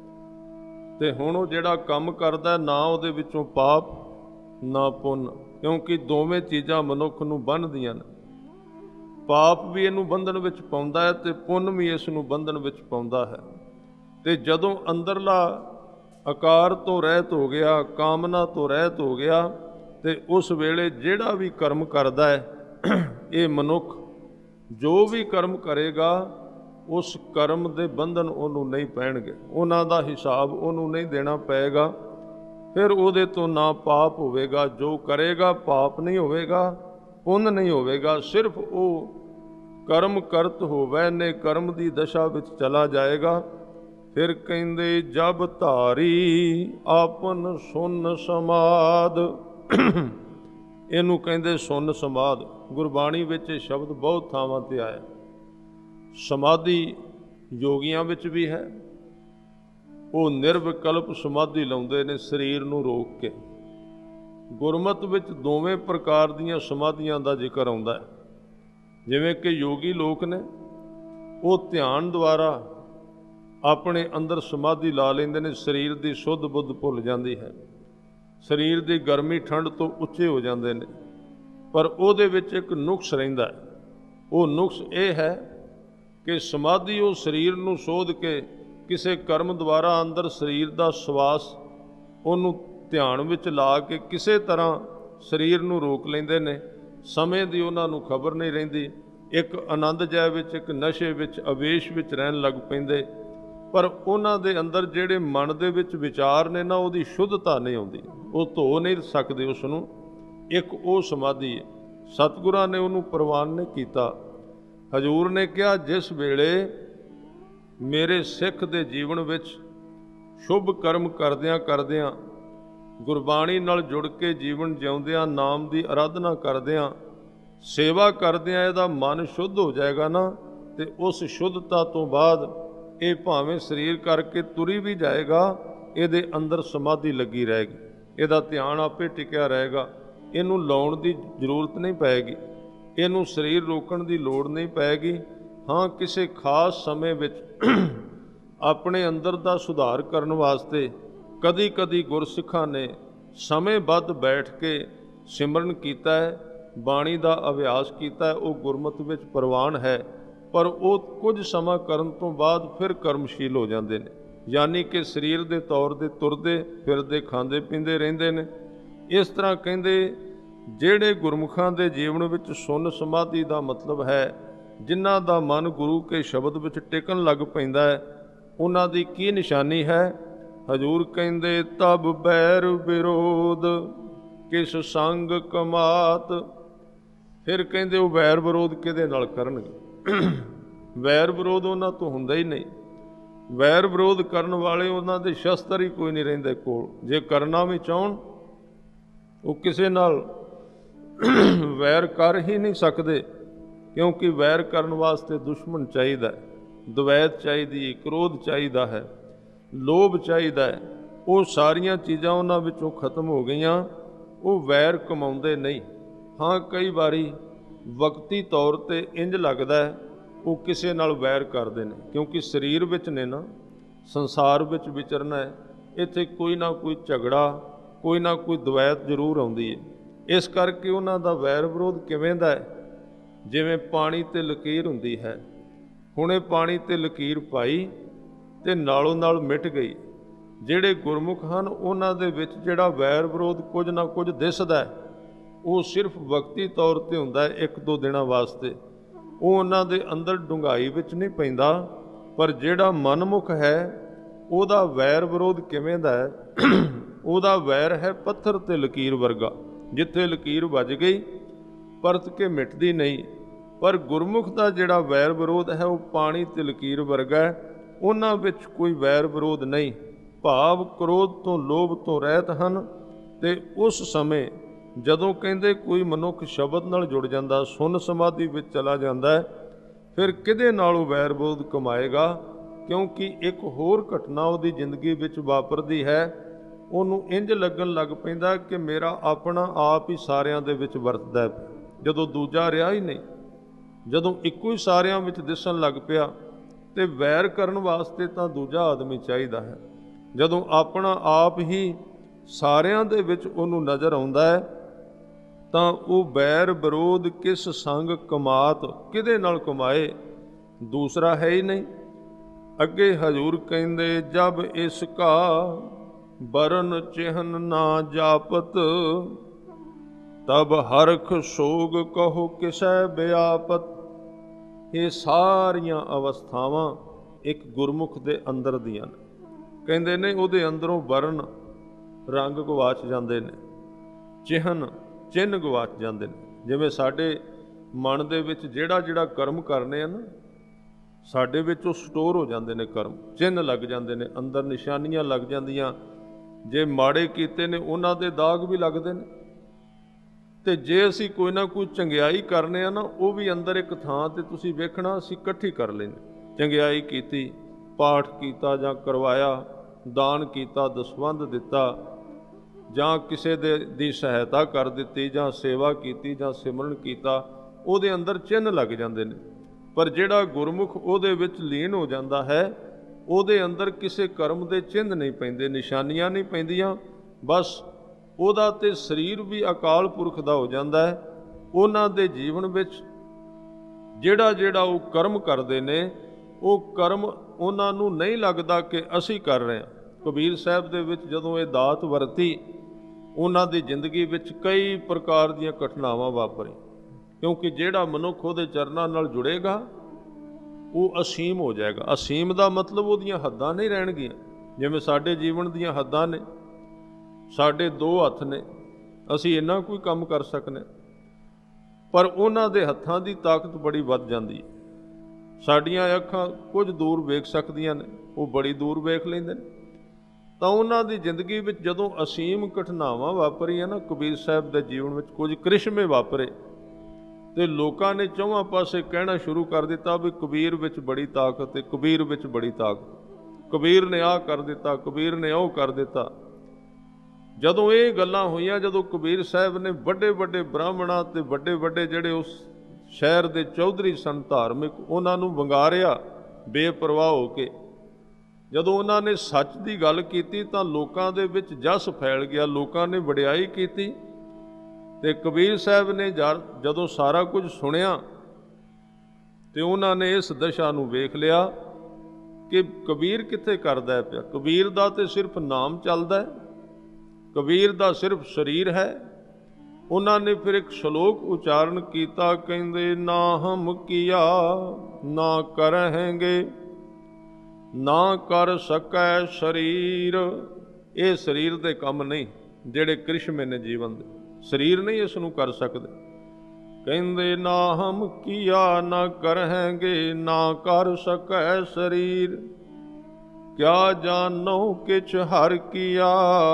तो हुण वो जिहड़ा काम करदा ना उहदे विचों पाप ना पुण्य, क्योंकि दोवें चीज़ां मनुख नूं बन्हदियां ने। पाप भी इनू बंधन विच पाउंदा है ते पुण्य भी इस नूं बंधन विच पाउंदा है। ते जदों अंदरला आकार तो रहत हो गया, कामना तो रहत हो गया, ते उस वेले जिहड़ा भी कर्म करदा है, ये मनुख जो भी कर्म करेगा उस कर्म दे बंधन उन्हों नहीं पैणगे, उन्हां दा हिसाब उन्हों नहीं देना पएगा। फिर उहदे तो ना पाप होवेगा, जो करेगा पाप नहीं होवेगा, पुण्य नहीं होवेगा, सिर्फ वो कर्म करत होवे ने कर्म की दशा विच चला जाएगा। फिर कहंदे जब धारी आपन सुन समाद, इनू कहंदे सुन समाद। गुरबाणी विच शब्द बहुत थावां ते आया। समाधि योगियां विच भी है, वो निर्विकल्प समाधि लाउंदे ने शरीर नूं रोक के। गुरमत विच दोवें प्रकार दीयां समाधियां दा जिक्र आउंदा है। जिवें कि योगी लोक ने वो ध्यान द्वारा अपने अंदर समाधि ला लेंदे ने, शरीर की शुद्ध बुद्ध भुल जाती है, शरीर की गर्मी ठंड तो उच्चे हो जाते हैं। पर उहदे विच एक नुक्स रहिंदा है। वो नुक्स ये है कि समाधि वो शरीर नूं सोध के किसी कर्म द्वारा अंदर शरीर का श्वास उन्हों ध्यान विच ला के किसी तरह शरीर नूं रोक लेंदे ने। समय की उन्होंने खबर नहीं रहिंदी, एक आनंद जै विच, एक नशे विच, अवेश विच रहन लग पैंदे। पर उन्हां दे अंदर जिहड़े मन दे विच विचार ने ना, उहदी शुद्धता नहीं आउंदी, वो धो नहीं सकदे उसनूं। एक वो समाधि है, सतगुरां ने उहनूं प्रवान नहीं कीता। हजूर ने कहा, जिस वेले मेरे सिख दे जीवन विच शुभ कर्म करदियां करदियां, गुरबाणी नाल जुड़ के जीवन जिउंदियां, नाम की आराधना करदियां, सेवा करदियां इहदा मन शुद्ध हो जाएगा ना, ਤੇ ਉਸ ਸ਼ੁੱਧਤਾ ਤੋਂ ਬਾਅਦ ਇਹ ਭਾਵੇਂ ਸਰੀਰ ਕਰਕੇ ਤੁਰੀ ਵੀ ਜਾਏਗਾ, ਇਹਦੇ ਅੰਦਰ ਸਮਾਧੀ ਲੱਗੀ ਰਹੇਗੀ, ਇਹਦਾ ਧਿਆਨ ਆਪੇ ਟਿਕਿਆ ਰਹੇਗਾ, ਇਹਨੂੰ ਲਾਉਣ ਦੀ ਜ਼ਰੂਰਤ ਨਹੀਂ ਪਏਗੀ, ਇਹਨੂੰ ਸਰੀਰ ਰੋਕਣ ਦੀ ਲੋੜ ਨਹੀਂ ਪਏਗੀ। ਹਾਂ, ਕਿਸੇ ਖਾਸ ਸਮੇਂ ਵਿੱਚ ਆਪਣੇ ਅੰਦਰ ਦਾ ਸੁਧਾਰ ਕਰਨ ਵਾਸਤੇ ਕਦੀ ਕਦੀ ਗੁਰਸਿੱਖਾਂ ਨੇ ਸਮੇਂ-ਬੱਧ ਬੈਠ ਕੇ ਸਿਮਰਨ ਕੀਤਾ ਹੈ, ਬਾਣੀ ਦਾ ਅਭਿਆਸ ਕੀਤਾ ਹੈ, ਉਹ ਗੁਰਮਤਿ ਵਿੱਚ ਪ੍ਰਵਾਨ ਹੈ। ਪਰ ਉਹ ਕੁਝ ਸਮਾਂ ਕਰਨ ਤੋਂ ਬਾਅਦ ਫਿਰ ਕਰਮਸ਼ੀਲ ਹੋ ਜਾਂਦੇ ਨੇ, ਯਾਨੀ ਕਿ ਸਰੀਰ ਦੇ ਤੌਰ 'ਤੇ ਤੁਰਦੇ ਫਿਰਦੇ ਖਾਂਦੇ ਪੀਂਦੇ ਰਹਿੰਦੇ ਨੇ। ਇਸ ਤਰ੍ਹਾਂ ਕਹਿੰਦੇ ਜਿਹੜੇ ਗੁਰਮੁਖਾਂ ਦੇ ਜੀਵਨ ਵਿੱਚ ਸੁੰਨ ਸਮਾਧੀ ਦਾ ਮਤਲਬ ਹੈ, ਜਿਨ੍ਹਾਂ ਦਾ ਮਨ ਗੁਰੂ ਕੇ ਸ਼ਬਦ ਵਿੱਚ ਟਿਕਣ ਲੱਗ ਪੈਂਦਾ ਹੈ, ਉਹਨਾਂ ਦੀ ਕੀ ਨਿਸ਼ਾਨੀ ਹੈ? ਹਜ਼ੂਰ ਕਹਿੰਦੇ ਤਬ ਬੈਰ ਵਿਰੋਧ ਕਿਸ ਸੰਗ ਕਮਾਤ। ਫਿਰ ਕਹਿੰਦੇ ਉਹ ਵੈਰ ਵਿਰੋਧ ਕਿਹਦੇ ਨਾਲ ਕਰਨਗੇ? ਵੈਰ ਵਿਰੋਧ ਉਹਨਾਂ ਤੋਂ ਹੁੰਦਾ ਹੀ ਨਹੀਂ। ਵੈਰ ਵਿਰੋਧ ਕਰਨ ਵਾਲੇ ਉਹਨਾਂ ਦੇ ਸ਼ਸਤਰ ਹੀ ਕੋਈ ਨਹੀਂ ਰਹਿੰਦੇ ਕੋਲ। ਜੇ ਕਰਨਾ ਵੀ ਚਾਹਣ ਉਹ ਕਿਸੇ ਨਾਲ ਵੈਰ ਕਰ ਹੀ ਨਹੀਂ ਸਕਦੇ, ਕਿਉਂਕਿ ਵੈਰ ਕਰਨ ਵਾਸਤੇ ਦੁਸ਼ਮਣ ਚਾਹੀਦਾ, ਦਵੈਤ ਚਾਹੀਦੀ, ਕ੍ਰੋਧ ਚਾਹੀਦਾ ਹੈ, ਲੋਭ ਚਾਹੀਦਾ ਹੈ। ਉਹ ਸਾਰੀਆਂ ਚੀਜ਼ਾਂ ਉਹਨਾਂ ਵਿੱਚੋਂ ਖਤਮ ਹੋ ਗਈਆਂ, ਉਹ ਵੈਰ ਕਮਾਉਂਦੇ ਨਹੀਂ। ਹਾਂ, ਕਈ ਵਾਰੀ ਵਕਤੀ ਤੌਰ 'ਤੇ ਇੰਜ ਲੱਗਦਾ ਹੈ ਉਹ ਕਿਸੇ ਨਾਲ ਵੈਰ ਕਰਦੇ ਨੇ, ਕਿਉਂਕਿ ਸਰੀਰ ਵਿੱਚ ਨੇ ਨਾ, ਸੰਸਾਰ ਵਿੱਚ ਵਿਚਰਨਾ ਹੈ, ਇੱਥੇ ਕੋਈ ਨਾ ਕੋਈ ਝਗੜਾ, ਕੋਈ ਨਾ ਕੋਈ ਦਵੈਤ ਜ਼ਰੂਰ ਆਉਂਦੀ ਹੈ। ਇਸ ਕਰਕੇ ਉਹਨਾਂ ਦਾ ਵੈਰ ਵਿਰੋਧ ਕਿਵੇਂ ਦਾ ਹੈ? ਜਿਵੇਂ ਪਾਣੀ 'ਤੇ ਲਕੀਰ ਹੁੰਦੀ ਹੈ, ਹੁਣੇ ਪਾਣੀ 'ਤੇ ਲਕੀਰ ਪਾਈ ਅਤੇ ਨਾਲੋਂ ਨਾਲ ਮਿਟ ਗਈ। ਜਿਹੜੇ ਗੁਰਮੁਖ ਹਨ ਉਹਨਾਂ ਦੇ ਵਿੱਚ ਜਿਹੜਾ ਵੈਰ ਵਿਰੋਧ ਕੁਝ ਨਾ ਕੁਝ ਦਿਸਦਾ, ਉਹ ਸਿਰਫ ਵਕਤੀ ਤੌਰ 'ਤੇ ਹੁੰਦਾ ਹੈ, 1-2 ਦਿਨਾਂ ਵਾਸਤੇ। ਉਹ ਉਹਨਾਂ ਦੇ ਅੰਦਰ ਡੂੰਘਾਈ ਵਿੱਚ ਨਹੀਂ ਪੈਂਦਾ। ਪਰ ਜਿਹੜਾ ਮਨਮੁਖ ਹੈ ਉਹਦਾ ਵੈਰ ਵਿਰੋਧ ਕਿਵੇਂ ਦਾ ਹੈ? ਉਹਦਾ ਵੈਰ ਹੈ ਪੱਥਰ 'ਤੇ ਲਕੀਰ ਵਰਗਾ, ਜਿੱਥੇ ਲਕੀਰ ਵੱਜ ਗਈ ਪਰਤ ਕੇ ਮਿਟਦੀ ਨਹੀਂ। ਪਰ ਗੁਰਮੁਖ ਦਾ ਜਿਹੜਾ ਵੈਰ ਵਿਰੋਧ ਹੈ ਉਹ ਪਾਣੀ 'ਤੇ ਲਕੀਰ ਵਰਗਾ ਹੈ, ਉਹਨਾਂ ਵਿੱਚ ਕੋਈ ਵੈਰ ਵਿਰੋਧ ਨਹੀਂ। ਭਾਵ ਕ੍ਰੋਧ ਤੋਂ ਲੋਭ ਤੋਂ ਰਹਿਤ ਹਨ। ਅਤੇ ਉਸ ਸਮੇਂ ਜਦੋਂ ਕਹਿੰਦੇ ਕੋਈ ਮਨੁੱਖ ਸ਼ਬਦ ਨਾਲ ਜੁੜ ਜਾਂਦਾ, ਸੁੰਨ ਸਮਾਧੀ ਵਿੱਚ ਚਲਾ ਜਾਂਦਾ ਹੈ, ਫਿਰ ਕਿਹਦੇ ਨਾਲ ਉਹ ਵੈਰ ਵਿਰੋਧ ਕਮਾਏਗਾ? ਕਿਉਂਕਿ ਇੱਕ ਹੋਰ ਘਟਨਾ ਉਹਦੀ ਜ਼ਿੰਦਗੀ ਵਿੱਚ ਵਾਪਰਦੀ ਹੈ, ਉਹਨੂੰ ਇੰਜ ਲੱਗਣ ਲੱਗ ਪੈਂਦਾ ਕਿ ਮੇਰਾ ਆਪਣਾ ਆਪ ਹੀ ਸਾਰਿਆਂ ਦੇ ਵਿੱਚ ਵਰਤਦਾ ਹੈ, ਜਦੋਂ ਦੂਜਾ ਰਿਹਾ ਹੀ ਨਹੀਂ। ਜਦੋਂ ਇੱਕੋ ਹੀ ਸਾਰਿਆਂ ਵਿੱਚ ਦਿਸਣ ਲੱਗ ਪਿਆ, ਤੇ ਵੈਰ ਕਰਨ ਵਾਸਤੇ ਤਾਂ ਦੂਜਾ ਆਦਮੀ ਚਾਹੀਦਾ ਹੈ। ਜਦੋਂ ਆਪਣਾ ਆਪ ਹੀ ਸਾਰਿਆਂ ਦੇ ਵਿੱਚ ਉਹਨੂੰ ਨਜ਼ਰ ਆਉਂਦਾ ਹੈ, ਤਾਂ ਉਹ ਵੈਰ ਵਿਰੋਧ ਕਿਸ ਸੰਗ ਕਮਾਤ, ਕਿਹਦੇ ਨਾਲ ਕਮਾਏ? ਦੂਸਰਾ ਹੈ ਹੀ ਨਹੀਂ। ਅੱਗੇ ਹਜ਼ੂਰ ਕਹਿੰਦੇ ਜਬ ਇਸ ਕਾ ਬਰਨ ਚਿਹਨ ਨਾ ਜਾਪਤ, ਤਬ ਹਰਖ ਸੋਗ ਕਹੋ ਕਿਸੈ ਬਿਆਪਤ। ਇਹ ਸਾਰੀਆਂ ਅਵਸਥਾਵਾਂ ਇੱਕ ਗੁਰਮੁਖ ਦੇ ਅੰਦਰ ਦੀਆਂ ਨੇ। ਕਹਿੰਦੇ ਨੇ ਉਹਦੇ ਅੰਦਰੋਂ ਵਰਨ, ਰੰਗ ਗਵਾਚ ਜਾਂਦੇ ਨੇ, ਚਿੰਨ੍ਹ ਗਵਾਚ ਜਾਂਦੇ ਨੇ। ਜਿਵੇਂ ਸਾਡੇ ਮਨ ਦੇ ਵਿੱਚ ਜਿਹੜਾ ਕਰਮ ਕਰਨੇ ਆ ਨਾ, ਸਾਡੇ ਵਿੱਚ ਉਹ ਸਟੋਰ ਹੋ ਜਾਂਦੇ ਨੇ, ਕਰਮ ਚਿੰਨ੍ਹ ਲੱਗ ਜਾਂਦੇ ਨੇ, ਅੰਦਰ ਨਿਸ਼ਾਨੀਆਂ ਲੱਗ ਜਾਂਦੀਆਂ। ਜੇ ਮਾੜੇ ਕੀਤੇ ਨੇ ਉਹਨਾਂ ਦੇ ਦਾਗ ਵੀ ਲੱਗਦੇ ਨੇ, ਅਤੇ ਜੇ ਅਸੀਂ ਕੋਈ ਨਾ ਕੋਈ ਚੰਗਿਆਈ ਕਰਨੇ ਆ ਨਾ, ਉਹ ਵੀ ਅੰਦਰ ਇੱਕ ਥਾਂ 'ਤੇ ਤੁਸੀਂ ਵੇਖਣਾ ਅਸੀਂ ਇਕੱਠੀ ਕਰ ਲੈਂਦੇ। ਚੰਗਿਆਈ ਕੀਤੀ, ਪਾਠ ਕੀਤਾ ਜਾਂ ਕਰਵਾਇਆ, ਦਾਨ ਕੀਤਾ, ਦਸਵੰਧ ਦਿੱਤਾ, ਜਾਂ ਕਿਸੇ ਦੀ ਸਹਾਇਤਾ ਕਰ ਦਿੱਤੀ, ਜਾਂ ਸੇਵਾ ਕੀਤੀ, ਜਾਂ ਸਿਮਰਨ ਕੀਤਾ, ਉਹਦੇ ਅੰਦਰ ਚਿੰਨ੍ਹ ਲੱਗ ਜਾਂਦੇ ਨੇ। ਪਰ ਜਿਹੜਾ ਗੁਰਮੁਖ ਉਹਦੇ ਵਿੱਚ ਲੀਨ ਹੋ ਜਾਂਦਾ ਹੈ, ਉਹਦੇ ਅੰਦਰ ਕਿਸੇ ਕਰਮ ਦੇ ਚਿੰਨ੍ਹ ਨਹੀਂ ਪੈਂਦੇ, ਨਿਸ਼ਾਨੀਆਂ ਨਹੀਂ ਪੈਂਦੀਆਂ। ਬਸ ਉਹਦਾ ਤੇ ਸਰੀਰ ਵੀ ਅਕਾਲ ਪੁਰਖ ਦਾ ਹੋ ਜਾਂਦਾ ਹੈ। ਉਹਨਾਂ ਦੇ ਜੀਵਨ ਵਿੱਚ ਜਿਹੜਾ ਉਹ ਕਰਮ ਕਰਦੇ ਨੇ, ਉਹ ਕਰਮ ਉਹਨਾਂ ਨੂੰ ਨਹੀਂ ਲੱਗਦਾ ਕਿ ਅਸੀਂ ਕਰ ਰਹੇ ਹਾਂ। ਕਬੀਰ ਸਾਹਿਬ ਦੇ ਵਿੱਚ ਜਦੋਂ ਇਹ ਦਾਤ ਵਰਤੀ, ਉਹਨਾਂ ਦੀ ਜ਼ਿੰਦਗੀ ਵਿੱਚ ਕਈ ਪ੍ਰਕਾਰ ਦੀਆਂ ਘਟਨਾਵਾਂ ਵਾਪਰੀਆਂ, ਕਿਉਂਕਿ ਜਿਹੜਾ ਮਨੁੱਖ ਉਹਦੇ ਚਰਨਾਂ ਨਾਲ ਜੁੜੇਗਾ ਉਹ ਅਸੀਮ ਹੋ ਜਾਏਗਾ। ਅਸੀਮ ਦਾ ਮਤਲਬ ਉਹਦੀਆਂ ਹੱਦਾਂ ਨਹੀਂ ਰਹਿਣਗੀਆਂ। ਜਿਵੇਂ ਸਾਡੇ ਜੀਵਨ ਦੀਆਂ ਹੱਦਾਂ ਨੇ, ਸਾਡੇ 2 ਹੱਥ ਨੇ, ਅਸੀਂ ਇੰਨਾ ਕੋਈ ਕੰਮ ਕਰ ਸਕਦੇ, ਪਰ ਉਹਨਾਂ ਦੇ ਹੱਥਾਂ ਦੀ ਤਾਕਤ ਬੜੀ ਵੱਧ ਜਾਂਦੀ ਹੈ। ਸਾਡੀਆਂ ਅੱਖਾਂ ਕੁਝ ਦੂਰ ਵੇਖ ਸਕਦੀਆਂ ਨੇ, ਉਹ ਬੜੀ ਦੂਰ ਵੇਖ ਲੈਂਦੇ ਨੇ। ਤਾਂ ਉਹਨਾਂ ਦੀ ਜ਼ਿੰਦਗੀ ਵਿੱਚ ਜਦੋਂ ਅਸੀਮ ਘਟਨਾਵਾਂ ਵਾਪਰੀਆਂ ਨਾ, ਕਬੀਰ ਸਾਹਿਬ ਦੇ ਜੀਵਨ ਵਿੱਚ ਕੁਝ ਕ੍ਰਿਸ਼ਮੇ ਵਾਪਰੇ, ਤੇ ਲੋਕਾਂ ਨੇ ਚੌਹਾਂ ਪਾਸੇ ਕਹਿਣਾ ਸ਼ੁਰੂ ਕਰ ਦਿੱਤਾ ਵੀ ਕਬੀਰ ਵਿੱਚ ਬੜੀ ਤਾਕਤ ਤੇ ਕਬੀਰ ਵਿੱਚ ਬੜੀ ਤਾਕਤ, ਕਬੀਰ ਨੇ ਆਹ ਕਰ ਦਿੱਤਾ, ਕਬੀਰ ਨੇ ਉਹ ਕਰ ਦਿੱਤਾ। ਜਦੋਂ ਇਹ ਗੱਲਾਂ ਹੋਈਆਂ, ਜਦੋਂ ਕਬੀਰ ਸਾਹਿਬ ਨੇ ਵੱਡੇ ਵੱਡੇ ਬ੍ਰਾਹਮਣਾਂ ਤੇ ਵੱਡੇ ਵੱਡੇ ਜਿਹੜੇ ਉਸ ਸ਼ਹਿਰ ਦੇ ਚੌਧਰੀ ਸਨ ਧਾਰਮਿਕ, ਉਹਨਾਂ ਨੂੰ ਵੰਗਾਰਿਆ ਬੇਪਰਵਾਹ ਹੋ ਕੇ। ਜਦੋਂ ਉਹਨਾਂ ਨੇ ਸੱਚ ਦੀ ਗੱਲ ਕੀਤੀ ਤਾਂ ਲੋਕਾਂ ਦੇ ਵਿੱਚ ਜਸ ਫੈਲ ਗਿਆ, ਲੋਕਾਂ ਨੇ ਵਡਿਆਈ ਕੀਤੀ। ਤੇ ਕਬੀਰ ਸਾਹਿਬ ਨੇ ਜਦੋਂ ਸਾਰਾ ਕੁਝ ਸੁਣਿਆ ਤੇ ਉਹਨਾਂ ਨੇ ਇਸ ਦਸ਼ਾ ਨੂੰ ਵੇਖ ਲਿਆ ਕਿ ਕਬੀਰ ਕਿੱਥੇ ਕਰਦਾ ਪਿਆ। ਕਬੀਰ ਦਾ ਤੇ ਸਿਰਫ ਨਾਮ ਚੱਲਦਾ ਹੈ, ਕਬੀਰ ਦਾ ਸਿਰਫ ਸਰੀਰ ਹੈ। ਉਹਨਾਂ ਨੇ ਫਿਰ ਇੱਕ ਸ਼ਲੋਕ ਉਚਾਰਨ ਕੀਤਾ, ਕਹਿੰਦੇ ਨਾ ਹਮ ਕੀਆ ਨਾ ਕਰਹਿੰਗੇ ਨਾ ਕਰ ਸਕੈ ਸਰੀਰ। ਇਹ ਸਰੀਰ ਦੇ ਕੰਮ ਨਹੀਂ ਜਿਹੜੇ ਕ੍ਰਿਸ਼ਮੇ ਨੇ ਜੀਵਨ ਦੇ, ਸਰੀਰ ਨਹੀਂ ਇਸ ਨੂੰ ਕਰ ਸਕਦੇ। ਕਹਿੰਦੇ ਨਾ ਹਮ ਕੀਆ ਨਾ ਕਰਹਿੰਗੇ ਨਾ ਕਰ ਸਕੈ ਸਰੀਰ, ਕਿਆ ਜਾਨੋ ਕਿਛ ਹਰ ਕੀਆ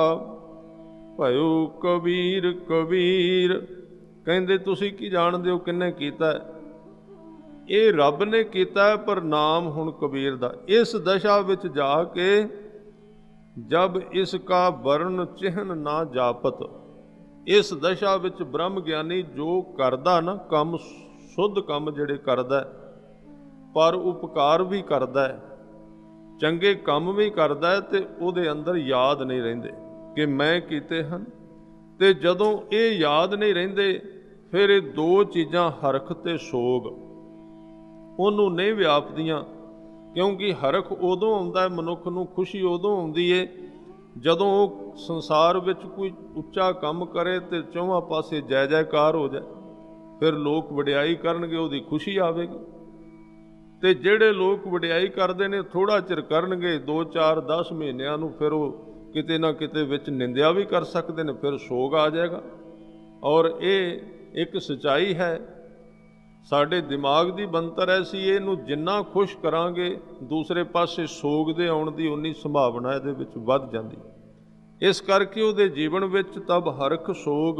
ਭਇਓ ਕਬੀਰ ਕਬੀਰ। ਕਹਿੰਦੇ ਤੁਸੀਂ ਕੀ ਜਾਣਦੇ ਹੋ ਕਿੰਨੇ ਕੀਤਾ? ਇਹ ਰੱਬ ਨੇ ਕੀਤਾ, ਪਰ ਨਾਮ ਹੁਣ ਕਬੀਰ ਦਾ। ਇਸ ਦਸ਼ਾ ਵਿੱਚ ਜਾ ਕੇ ਜਬ ਇਸ ਕਾ ਵਰਨ ਚਿਹਨ ਨਾ ਜਾਪਤ, ਇਸ ਦਸ਼ਾ ਵਿੱਚ ਬ੍ਰਹਮ ਗਿਆਨੀ ਜੋ ਕਰਦਾ ਨਾ ਕੰਮ, ਸ਼ੁੱਧ ਕੰਮ ਜਿਹੜੇ ਕਰਦਾ, ਪਰ ਉਪਕਾਰ ਵੀ ਕਰਦਾ, ਚੰਗੇ ਕੰਮ ਵੀ ਕਰਦਾ, ਤੇ ਉਹਦੇ ਅੰਦਰ ਯਾਦ ਨਹੀਂ ਰਹਿੰਦੇ ਕਿ ਮੈਂ ਕੀਤੇ ਹਨ। ਤੇ ਜਦੋਂ ਇਹ ਯਾਦ ਨਹੀਂ ਰਹਿੰਦੇ, ਫਿਰ ਇਹ ਦੋ ਚੀਜ਼ਾਂ ਹਰਖ ਤੇ ਸੋਗ ਉਹਨੂੰ ਨਹੀਂ ਵਿਆਪਦੀਆਂ। ਕਿਉਂਕਿ ਹਰਖ ਉਦੋਂ ਆਉਂਦਾ ਹੈ ਮਨੁੱਖ ਨੂੰ, ਖੁਸ਼ੀ ਉਦੋਂ ਆਉਂਦੀ ਹੈ ਜਦੋਂ ਉਹ ਸੰਸਾਰ ਵਿੱਚ ਕੋਈ ਉੱਚਾ ਕੰਮ ਕਰੇ ਤੇ ਚੌਹਾਂ ਪਾਸੇ ਜੈ ਜੈਕਾਰ ਹੋ ਜਾਏ, ਫਿਰ ਲੋਕ ਵਡਿਆਈ ਕਰਨਗੇ, ਉਹਦੀ ਖੁਸ਼ੀ ਆਵੇਗੀ। ਤੇ ਜਿਹੜੇ ਲੋਕ ਵਡਿਆਈ ਕਰਦੇ ਨੇ ਥੋੜ੍ਹਾ ਚਿਰ ਕਰਨਗੇ, 2 4 10 ਮਹੀਨਿਆਂ ਨੂੰ ਫਿਰ ਉਹ ਕਿਤੇ ਨਾ ਕਿਤੇ ਵਿੱਚ ਨਿੰਦਿਆ ਵੀ ਕਰ ਸਕਦੇ ਨੇ, ਫਿਰ ਸੋਗ ਆ ਜਾਏਗਾ। ਔਰ ਇਹ ਇੱਕ ਸੱਚਾਈ ਹੈ, ਸਾਡੇ ਦਿਮਾਗ ਦੀ ਬਣਤਰ ਐਸੀ, ਇਹਨੂੰ ਜਿੰਨਾ ਖੁਸ਼ ਕਰਾਂਗੇ ਦੂਸਰੇ ਪਾਸੇ ਸੋਗ ਦੇ ਆਉਣ ਦੀ ਉਨੀ ਸੰਭਾਵਨਾ ਇਹਦੇ ਵਿੱਚ ਵੱਧ ਜਾਂਦੀ। ਇਸ ਕਰਕੇ ਉਹਦੇ ਜੀਵਨ ਵਿੱਚ ਤਬ ਹਰਖ ਸੋਗ,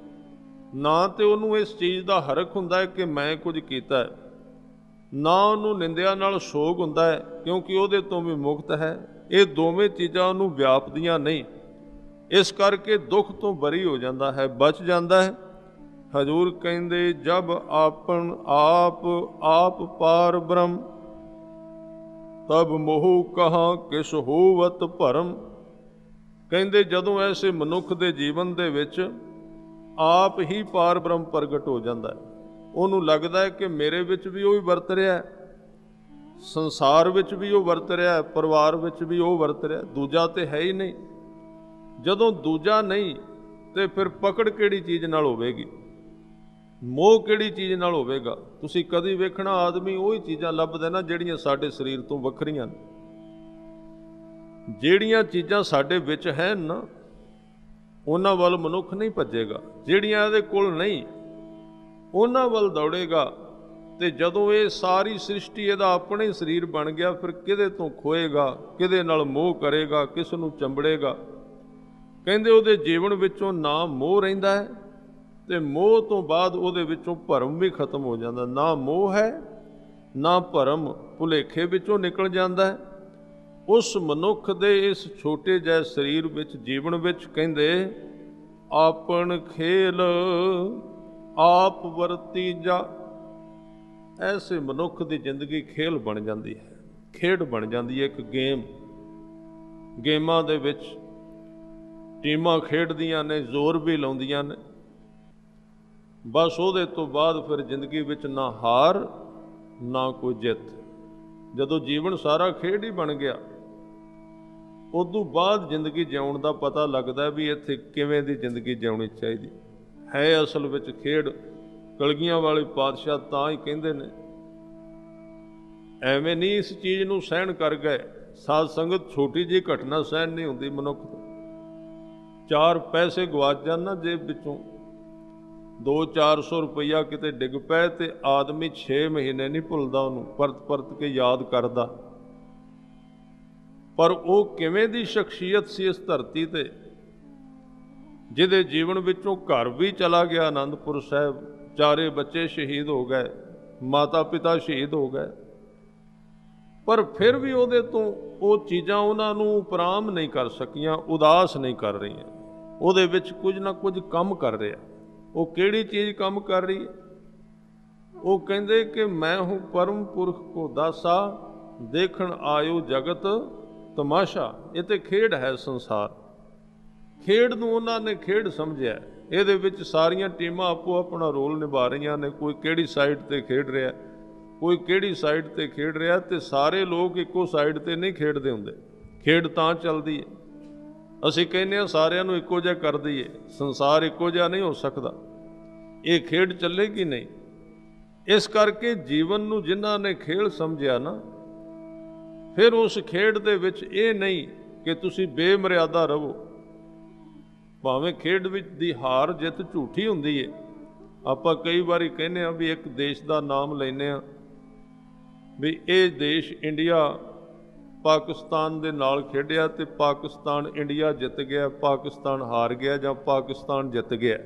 ਨਾ ਤੇ ਉਹਨੂੰ ਇਸ ਚੀਜ਼ ਦਾ ਹਰਖ ਹੁੰਦਾ ਹੈ ਕਿ ਮੈਂ ਕੁਝ ਕੀਤਾ ਹੈ, ਨਾ ਉਹਨੂੰ ਨਿੰਦਿਆ ਨਾਲ ਸੋਗ ਹੁੰਦਾ ਹੈ, ਕਿਉਂਕਿ ਉਹਦੇ ਤੋਂ ਵੀ ਮੁਕਤ ਹੈ। ਇਹ ਦੋਵੇਂ ਚੀਜ਼ਾਂ ਉਹਨੂੰ ਵਿਆਪਦੀਆਂ ਨਹੀਂ, ਇਸ ਕਰਕੇ ਦੁੱਖ ਤੋਂ ਬਰੀ ਹੋ ਜਾਂਦਾ ਹੈ, ਬਚ ਜਾਂਦਾ ਹੈ। ਹਜ਼ੂਰ ਕਹਿੰਦੇ ਜਬ ਆਪਨ ਆਪ ਆਪ ਪਾਰ ਬ੍ਰਹਮ, ਤਬ ਮੋਹ ਕਹਾਂ ਕਿਸ ਹੋਵਤ ਭਰਮ। ਕਹਿੰਦੇ ਜਦੋਂ ਐਸੇ ਮਨੁੱਖ ਦੇ ਜੀਵਨ ਦੇ ਵਿੱਚ ਆਪ ਹੀ ਪਾਰ ਬ੍ਰਹਮ ਪ੍ਰਗਟ ਹੋ ਜਾਂਦਾ ਹੈ, ਉਹਨੂੰ ਲੱਗਦਾ ਹੈ ਕਿ ਮੇਰੇ ਵਿੱਚ ਵੀ ਉਹ ਹੀ ਵਰਤ ਰਿਹਾ, ਸੰਸਾਰ ਵਿੱਚ ਵੀ ਉਹ ਵਰਤ ਰਿਹਾ, ਪਰਿਵਾਰ ਵਿੱਚ ਵੀ ਉਹ ਵਰਤ ਰਿਹਾ, ਦੂਜਾ ਤੇ ਹੈ ਹੀ ਨਹੀਂ। ਜਦੋਂ ਦੂਜਾ ਨਹੀਂ ਤੇ ਫਿਰ ਪਕੜ ਕਿਹੜੀ ਚੀਜ਼ ਨਾਲ ਹੋਵੇਗੀ, ਮੋਹ ਕਿਹੜੀ ਚੀਜ਼ ਨਾਲ ਹੋਵੇਗਾ? ਤੁਸੀਂ ਕਦੀ ਵੇਖਣਾ ਆਦਮੀ ਉਹੀ ਚੀਜ਼ਾਂ ਲੱਭਦਾ ਨਾ ਜਿਹੜੀਆਂ ਸਾਡੇ ਸਰੀਰ ਤੋਂ ਵੱਖਰੀਆਂ ਨੇ। ਜਿਹੜੀਆਂ ਚੀਜ਼ਾਂ ਸਾਡੇ ਵਿੱਚ ਹਨ ਨਾ, ਉਹਨਾਂ ਵੱਲ ਮਨੁੱਖ ਨਹੀਂ ਭੱਜੇਗਾ, ਜਿਹੜੀਆਂ ਇਹਦੇ ਕੋਲ ਨਹੀਂ ਉਹਨਾਂ ਵੱਲ ਦੌੜੇਗਾ। ਤੇ ਜਦੋਂ ਇਹ ਸਾਰੀ ਸ੍ਰਿਸ਼ਟੀ ਇਹਦਾ ਆਪਣੇ ਸਰੀਰ ਬਣ ਗਿਆ, ਫਿਰ ਕਿਹਦੇ ਤੋਂ ਖੋਏਗਾ, ਕਿਹਦੇ ਨਾਲ ਮੋਹ ਕਰੇਗਾ, ਕਿਸ ਨੂੰ ਚੰਬੜੇਗਾ? ਕਹਿੰਦੇ ਉਹਦੇ ਜੀਵਨ ਵਿੱਚੋਂ ਨਾ ਮੋਹ ਰਹਿੰਦਾ ਹੈ, ਤੇ ਮੋਹ ਤੋਂ ਬਾਅਦ ਉਹਦੇ ਵਿੱਚੋਂ ਭਰਮ ਵੀ ਖਤਮ ਹੋ ਜਾਂਦਾ। ਨਾ ਮੋਹ ਹੈ ਨਾ ਭਰਮ, ਭੁਲੇਖੇ ਵਿੱਚੋਂ ਨਿਕਲ ਜਾਂਦਾ ਹੈ। ਉਸ ਮਨੁੱਖ ਦੇ ਇਸ ਛੋਟੇ ਜਿਹੇ ਸਰੀਰ ਵਿੱਚ, ਜੀਵਨ ਵਿੱਚ ਕਹਿੰਦੇ ਆਪਣ ਖੇਲ ਆਪ ਵਰਤੀਜਾ। ਐਸੇ ਮਨੁੱਖ ਦੀ ਜ਼ਿੰਦਗੀ ਖੇਲ ਬਣ ਜਾਂਦੀ ਹੈ, ਖੇਡ ਬਣ ਜਾਂਦੀ ਹੈ, ਇੱਕ ਗੇਮਾਂ ਦੇ ਵਿੱਚ ਟੀਮਾਂ ਖੇਡਦੀਆਂ ਨੇ, ਜ਼ੋਰ ਵੀ ਲਾਉਂਦੀਆਂ ਨੇ, ਬਸ ਉਹਦੇ ਤੋਂ ਬਾਅਦ ਫਿਰ ਜ਼ਿੰਦਗੀ ਵਿੱਚ ਨਾ ਹਾਰ ਨਾ ਕੋਈ ਜਿੱਤ। ਜਦੋਂ ਜੀਵਨ ਸਾਰਾ ਖੇਡ ਹੀ ਬਣ ਗਿਆ, ਉਦੋਂ ਬਾਅਦ ਜ਼ਿੰਦਗੀ ਜਿਉਣ ਦਾ ਪਤਾ ਲੱਗਦਾ ਵੀ ਇੱਥੇ ਕਿਵੇਂ ਦੀ ਜ਼ਿੰਦਗੀ ਜਿਉਣੀ ਚਾਹੀਦੀ ਹੈ। ਅਸਲ ਵਿੱਚ ਖੇਡ ਕਲਗੀਆਂ ਵਾਲੇ ਪਾਤਸ਼ਾਹ ਤਾਂ ਹੀ ਕਹਿੰਦੇ ਨੇ, ਐਵੇਂ ਨਹੀਂ ਇਸ ਚੀਜ਼ ਨੂੰ ਸਹਿਣ ਕਰ ਗਏ। ਸਾਧ ਸੰਗਤ, ਛੋਟੀ ਜਿਹੀ ਘਟਨਾ ਸਹਿਣ ਨਹੀਂ ਹੁੰਦੀ ਮਨੁੱਖ ਤੋਂ। 4 ਪੈਸੇ ਗਵਾਚ ਜਾਣ ਨਾ ਜੇਬ ਵਿੱਚੋਂ, 200-400 ਰੁਪਈਆ ਕਿਤੇ ਡਿੱਗ ਪਏ ਤੇ ਆਦਮੀ 6 ਮਹੀਨੇ ਨਹੀਂ ਭੁੱਲਦਾ ਉਹਨੂੰ, ਪਰਤ ਕੇ ਯਾਦ ਕਰਦਾ। ਪਰ ਉਹ ਕਿਵੇਂ ਦੀ ਸ਼ਖਸੀਅਤ ਸੀ ਇਸ ਧਰਤੀ ਤੇ, ਜਿਹਦੇ ਜੀਵਨ ਵਿੱਚੋਂ ਘਰ ਵੀ ਚਲਾ ਗਿਆ, ਆਨੰਦਪੁਰ ਸਾਹਿਬ चारे बच्चे शहीद हो गए, माता पिता शहीद हो गए, पर फिर भी ਉਹਦੇ ਤੋਂ ਉਹ ਚੀਜ਼ਾਂ ਉਹਨਾਂ ਨੂੰ ਉਪਰਾਮ ਨਹੀਂ ਕਰ ਸਕੀਆਂ, ਉਦਾਸ ਨਹੀਂ ਕਰ ਰਹੀਆਂ। ਉਹਦੇ ਵਿੱਚ ਕੁਝ ਨਾ ਕੁਝ ਕੰਮ ਕਰ ਰਿਹਾ। ਉਹ ਕਿਹੜੀ ਚੀਜ਼ ਕੰਮ ਕਰ ਰਹੀ ਹੈ? ਉਹ ਕਹਿੰਦੇ ਕਿ ਮੈਂ ਹੂੰ ਪਰਮ ਪੁਰਖ ਕੋ ਦਾਸਾ, ਦੇਖਣ ਆਇਓ ਜਗਤ ਤਮਾਸ਼ਾ। ਇਹ ਤੇ ਖੇਡ ਹੈ ਸੰਸਾਰ। ਖੇਡ ਨੂੰ ਉਹਨਾਂ ਨੇ ਖੇਡ ਸਮਝਿਆ। ਇਹਦੇ ਵਿੱਚ ਸਾਰੀਆਂ ਟੀਮਾਂ ਆਪੋ ਆਪਣਾ ਰੋਲ ਨਿਭਾ ਰਹੀਆਂ ਨੇ। ਕੋਈ ਕਿਹੜੀ ਸਾਈਡ ਤੇ ਖੇਡ ਰਿਹਾ, ਕੋਈ ਕਿਹੜੀ ਸਾਈਡ ਤੇ ਖੇਡ ਰਿਹਾ, ਤੇ ਸਾਰੇ ਲੋਕ ਇੱਕੋ ਸਾਈਡ ਤੇ ਨਹੀਂ ਖੇਡਦੇ ਹੁੰਦੇ। ਖੇਡ ਤਾਂ ਚੱਲਦੀ ਹੈ। ਅਸੀਂ ਕਹਿੰਦੇ ਹਾਂ ਸਾਰਿਆਂ ਨੂੰ ਇੱਕੋ ਜਿਹਾ ਕਰ ਦਈਏ, ਸੰਸਾਰ ਇੱਕੋ ਜਿਹਾ ਨਹੀਂ ਹੋ ਸਕਦਾ। ਇਹ ਖੇਡ ਚੱਲੇਗੀ ਨਹੀਂ। ਇਸ ਕਰਕੇ ਜੀਵਨ ਨੂੰ ਜਿਨ੍ਹਾਂ ਨੇ ਖੇਡ ਸਮਝਿਆ ਨਾ, ਫਿਰ ਉਸ ਖੇਡ ਦੇ ਵਿੱਚ ਇਹ ਨਹੀਂ ਕਿ ਤੁਸੀਂ ਬੇਮਰਿਆਦਾ ਰਹੋ। ਭਾਵੇਂ ਖੇਡ ਵਿੱਚ ਦੀ ਹਾਰ ਜਿੱਤ ਝੂਠੀ ਹੁੰਦੀ ਹੈ। ਆਪਾਂ ਕਈ ਵਾਰੀ ਕਹਿੰਦੇ ਹਾਂ ਵੀ ਇੱਕ ਦੇਸ਼ ਦਾ ਨਾਮ ਲੈਂਦੇ ਹਾਂ ਵੀ ਇਹ ਦੇਸ਼ ਇੰਡੀਆ ਪਾਕਿਸਤਾਨ ਦੇ ਨਾਲ ਖੇਡਿਆ ਤੇ ਪਾਕਿਸਤਾਨ ਇੰਡੀਆ ਜਿੱਤ ਗਿਆ, ਪਾਕਿਸਤਾਨ ਹਾਰ ਗਿਆ ਜਾਂ ਪਾਕਿਸਤਾਨ ਜਿੱਤ ਗਿਆ।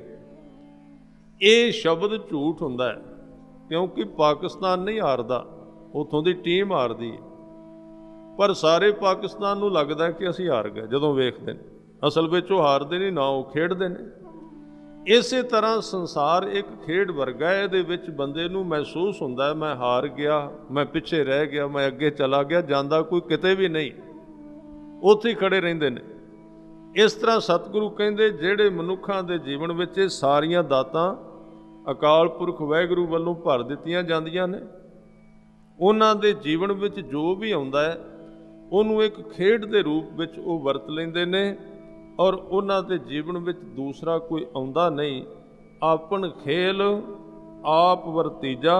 ਇਹ ਸ਼ਬਦ ਝੂਠ ਹੁੰਦਾ ਹੈ, ਕਿਉਂਕਿ ਪਾਕਿਸਤਾਨ ਨਹੀਂ ਹਾਰਦਾ, ਉੱਥੋਂ ਦੀ ਟੀਮ ਹਾਰਦੀ ਹੈ। ਪਰ ਸਾਰੇ ਪਾਕਿਸਤਾਨ ਨੂੰ ਲੱਗਦਾ ਕਿ ਅਸੀਂ ਹਾਰ ਗਏ ਜਦੋਂ ਵੇਖਦੇ ਨੇ। ਅਸਲ ਵਿੱਚ ਉਹ ਹਾਰਦੇ ਨਹੀਂ ਨਾ, ਉਹ ਖੇਡਦੇ ਨੇ। ਇਸੇ ਤਰ੍ਹਾਂ ਸੰਸਾਰ ਇੱਕ ਖੇਡ ਵਰਗਾ ਹੈ। ਇਹਦੇ ਵਿੱਚ ਬੰਦੇ ਨੂੰ ਮਹਿਸੂਸ ਹੁੰਦਾ ਹੈ ਮੈਂ ਹਾਰ ਗਿਆ, ਮੈਂ ਪਿੱਛੇ ਰਹਿ ਗਿਆ, ਮੈਂ ਅੱਗੇ ਚਲਾ ਗਿਆ, ਜਾਂਦਾ ਕੋਈ ਕਿਤੇ ਵੀ ਨਹੀਂ, ਉੱਥੇ ਹੀ ਖੜੇ ਰਹਿੰਦੇ ਨੇ। ਇਸ ਤਰ੍ਹਾਂ ਸਤਿਗੁਰੂ ਕਹਿੰਦੇ ਜਿਹੜੇ ਮਨੁੱਖਾਂ ਦੇ ਜੀਵਨ ਵਿੱਚ ਇਹ ਸਾਰੀਆਂ ਦਾਤਾਂ ਅਕਾਲ ਪੁਰਖ ਵਾਹਿਗੁਰੂ ਵੱਲੋਂ ਭਰ ਦਿੱਤੀਆਂ ਜਾਂਦੀਆਂ ਨੇ, ਉਹਨਾਂ ਦੇ ਜੀਵਨ ਵਿੱਚ ਜੋ ਵੀ ਆਉਂਦਾ ਹੈ ਉਹਨੂੰ ਇੱਕ ਖੇਡ ਦੇ ਰੂਪ ਵਿੱਚ ਉਹ ਵਰਤ ਲੈਂਦੇ ਨੇ। ਔਰ ਉਹਨਾਂ ਦੇ ਜੀਵਨ ਵਿੱਚ ਦੂਸਰਾ ਕੋਈ ਆਉਂਦਾ ਨਹੀਂ। ਆਪਨ ਖੇਲ ਆਪ ਵਰਤੀਜਾ,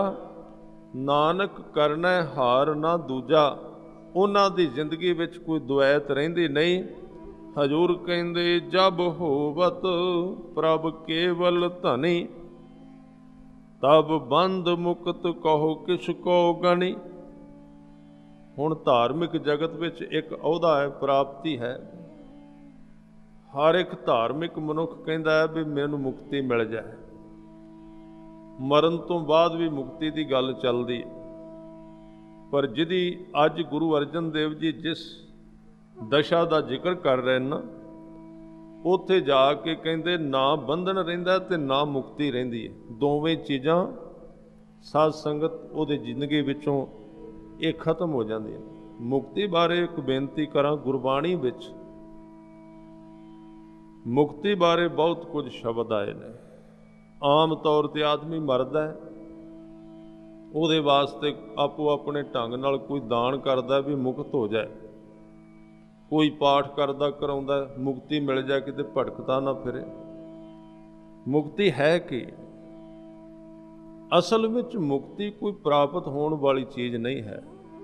ਨਾਨਕ ਕਰਨਾ ਹਾਰ ਨਾ ਦੂਜਾ। ਉਹਨਾਂ ਦੀ ਜ਼ਿੰਦਗੀ ਵਿੱਚ ਕੋਈ ਦੁਐਤ ਰਹਿੰਦੀ ਨਹੀਂ। ਹਜ਼ੂਰ ਕਹਿੰਦੇ ਜਬ ਹੋਵਤ ਪ੍ਰਭ ਕੇਵਲ ਧਨੀ, ਤਬ ਬੰਦ ਮੁਕਤ ਕਹੋ ਕਿਸ ਕੋ ਗਣੀ। ਹੁਣ ਧਾਰਮਿਕ ਜਗਤ ਵਿੱਚ ਇੱਕ ਅਹੁਦਾ ਹੈ, ਪ੍ਰਾਪਤੀ ਹੈ। ਹਰ ਇੱਕ ਧਾਰਮਿਕ ਮਨੁੱਖ ਕਹਿੰਦਾ ਹੈ ਵੀ ਮੈਨੂੰ ਮੁਕਤੀ ਮਿਲ ਜਾਏ। ਮਰਨ ਤੋਂ ਬਾਅਦ ਵੀ ਮੁਕਤੀ ਦੀ ਗੱਲ ਚੱਲਦੀ ਹੈ। ਪਰ ਜਿਹਦੀ ਅੱਜ ਗੁਰੂ ਅਰਜਨ ਦੇਵ ਜੀ ਜਿਸ ਦਸ਼ਾ ਦਾ ਜ਼ਿਕਰ ਕਰ ਰਹੇ ਨਾ, ਉੱਥੇ ਜਾ ਕੇ ਕਹਿੰਦੇ ਨਾ ਬੰਧਨ ਰਹਿੰਦਾ ਤੇ ਨਾ ਮੁਕਤੀ ਰਹਿੰਦੀ ਹੈ। ਦੋਵੇਂ ਚੀਜ਼ਾਂ ਸਾਧ ਸੰਗਤ ਉਹਦੇ ਜ਼ਿੰਦਗੀ ਵਿੱਚੋਂ ਇਹ ਖਤਮ ਹੋ ਜਾਂਦੀਆਂ। ਮੁਕਤੀ ਬਾਰੇ ਇੱਕ ਬੇਨਤੀ ਕਰਾਂ, ਗੁਰਬਾਣੀ ਵਿੱਚ ਮੁਕਤੀ ਬਾਰੇ ਬਹੁਤ ਕੁਝ ਸ਼ਬਦ ਆਏ ਨੇ। ਆਮ ਤੌਰ 'ਤੇ ਆਦਮੀ ਮਰਦਾ ਹੈ, ਉਹਦੇ ਵਾਸਤੇ ਆਪੋ ਆਪਣੇ ਢੰਗ ਨਾਲ ਕੋਈ ਦਾਨ ਕਰਦਾ ਵੀ ਮੁਕਤ ਹੋ ਜਾਏ, ਕੋਈ ਪਾਠ ਕਰਦਾ ਕਰਾਉਂਦਾ ਮੁਕਤੀ ਮਿਲ ਜਾਏ, ਕਿਤੇ ਭਟਕਦਾ ਨਾ ਫਿਰੇ। ਮੁਕਤੀ ਹੈ ਕਿ ਅਸਲ ਵਿੱਚ ਮੁਕਤੀ ਕੋਈ ਪ੍ਰਾਪਤ ਹੋਣ ਵਾਲੀ ਚੀਜ਼ ਨਹੀਂ ਹੈ।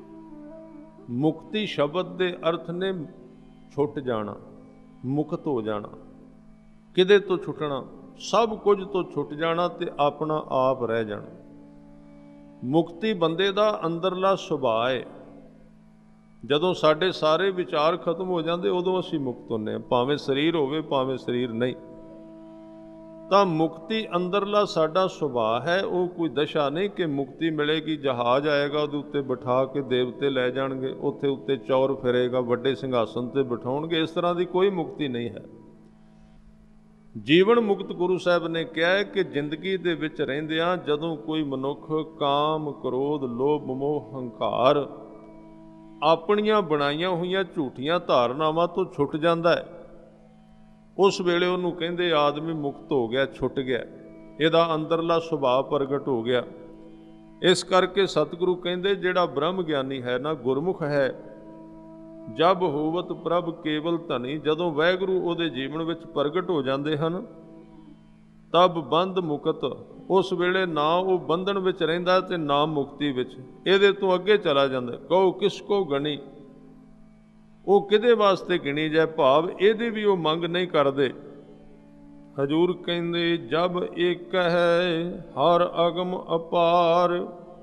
ਮੁਕਤੀ ਸ਼ਬਦ ਦੇ ਅਰਥ ਨੇ ਛੁੱਟ ਜਾਣਾ, ਮੁਕਤ ਹੋ ਜਾਣਾ। ਕਿਹਦੇ ਤੋਂ ਛੁੱਟਣਾ? ਸਭ ਕੁਝ ਤੋਂ ਛੁੱਟ ਜਾਣਾ ਤੇ ਆਪਣਾ ਆਪ ਰਹਿ ਜਾਣਾ। ਮੁਕਤੀ ਬੰਦੇ ਦਾ ਅੰਦਰਲਾ ਸੁਭਾਅ ਹੈ। ਜਦੋਂ ਸਾਡੇ ਸਾਰੇ ਵਿਚਾਰ ਖਤਮ ਹੋ ਜਾਂਦੇ ਉਦੋਂ ਅਸੀਂ ਮੁਕਤ ਹੁੰਦੇ ਹਾਂ, ਭਾਵੇਂ ਸਰੀਰ ਹੋਵੇ ਭਾਵੇਂ ਸਰੀਰ ਨਹੀਂ। ਤਾਂ ਮੁਕਤੀ ਅੰਦਰਲਾ ਸਾਡਾ ਸੁਭਾਅ ਹੈ। ਉਹ ਕੋਈ ਦਸ਼ਾ ਨਹੀਂ ਕਿ ਮੁਕਤੀ ਮਿਲੇਗੀ, ਜਹਾਜ਼ ਆਏਗਾ ਉਹਦੇ ਉੱਤੇ ਬਿਠਾ ਕੇ ਦੇਵਤੇ ਲੈ ਜਾਣਗੇ, ਉੱਥੇ ਉੱਤੇ ਚੌਰ ਫਿਰੇਗਾ, ਵੱਡੇ ਸਿੰਘਾਸਨ ਤੇ ਬਿਠਾਉਣਗੇ। ਇਸ ਤਰ੍ਹਾਂ ਦੀ ਕੋਈ ਮੁਕਤੀ ਨਹੀਂ ਹੈ। ਜੀਵਨ ਮੁਕਤ ਗੁਰੂ ਸਾਹਿਬ ਨੇ ਕਿਹਾ ਹੈ ਕਿ ਜ਼ਿੰਦਗੀ ਦੇ ਵਿੱਚ ਰਹਿੰਦਿਆਂ ਜਦੋਂ ਕੋਈ ਮਨੁੱਖ ਕਾਮ, ਕ੍ਰੋਧ, ਲੋਭ, ਮੋਹ, ਹੰਕਾਰ ਆਪਣੀਆਂ ਬਣਾਈਆਂ ਹੋਈਆਂ ਝੂਠੀਆਂ ਧਾਰਨਾਵਾਂ ਤੋਂ ਛੁੱਟ ਜਾਂਦਾ ਹੈ, ਉਸ ਵੇਲੇ ਉਹਨੂੰ ਕਹਿੰਦੇ ਆਦਮੀ ਮੁਕਤ ਹੋ ਗਿਆ, ਛੁੱਟ ਗਿਆ, ਇਹਦਾ ਅੰਦਰਲਾ ਸੁਭਾਅ ਪ੍ਰਗਟ ਹੋ ਗਿਆ। ਇਸ ਕਰਕੇ ਸਤਿਗੁਰੂ ਕਹਿੰਦੇ ਜਿਹੜਾ ਬ੍ਰਹਮ ਗਿਆਨੀ ਹੈ ਨਾ, ਗੁਰਮੁਖ ਹੈ, ਜਬ ਹੋਵਤ ਪ੍ਰਭ ਕੇਵਲ ਧਨੀ, ਜਦੋਂ ਵਾਹਿਗੁਰੂ ਉਹਦੇ ਜੀਵਨ ਵਿੱਚ ਪ੍ਰਗਟ ਹੋ ਜਾਂਦੇ ਹਨ, ਤਬ ਬੰਧ ਮੁਕਤ, ਉਸ ਵੇਲੇ ਨਾ ਉਹ ਬੰਧਨ ਵਿੱਚ ਰਹਿੰਦਾ ਤੇ ਨਾ ਮੁਕਤੀ ਵਿੱਚ। ਇਹਦੇ ਤੋਂ ਅੱਗੇ ਚਲਾ ਜਾਂਦਾ। ਕਹੋ ਕਿਸ ਕੋ ਗਣੀ, ਉਹ ਕਿਹਦੇ ਵਾਸਤੇ ਗਿਣੀ ਜਾਏ, ਭਾਵ ਇਹਦੀ ਵੀ ਉਹ ਮੰਗ ਨਹੀਂ ਕਰਦੇ। ਹਜ਼ੂਰ ਕਹਿੰਦੇ ਜਬ ਏਕ ਹੈ ਹਰ ਅਗਮ ਅਪਾਰ,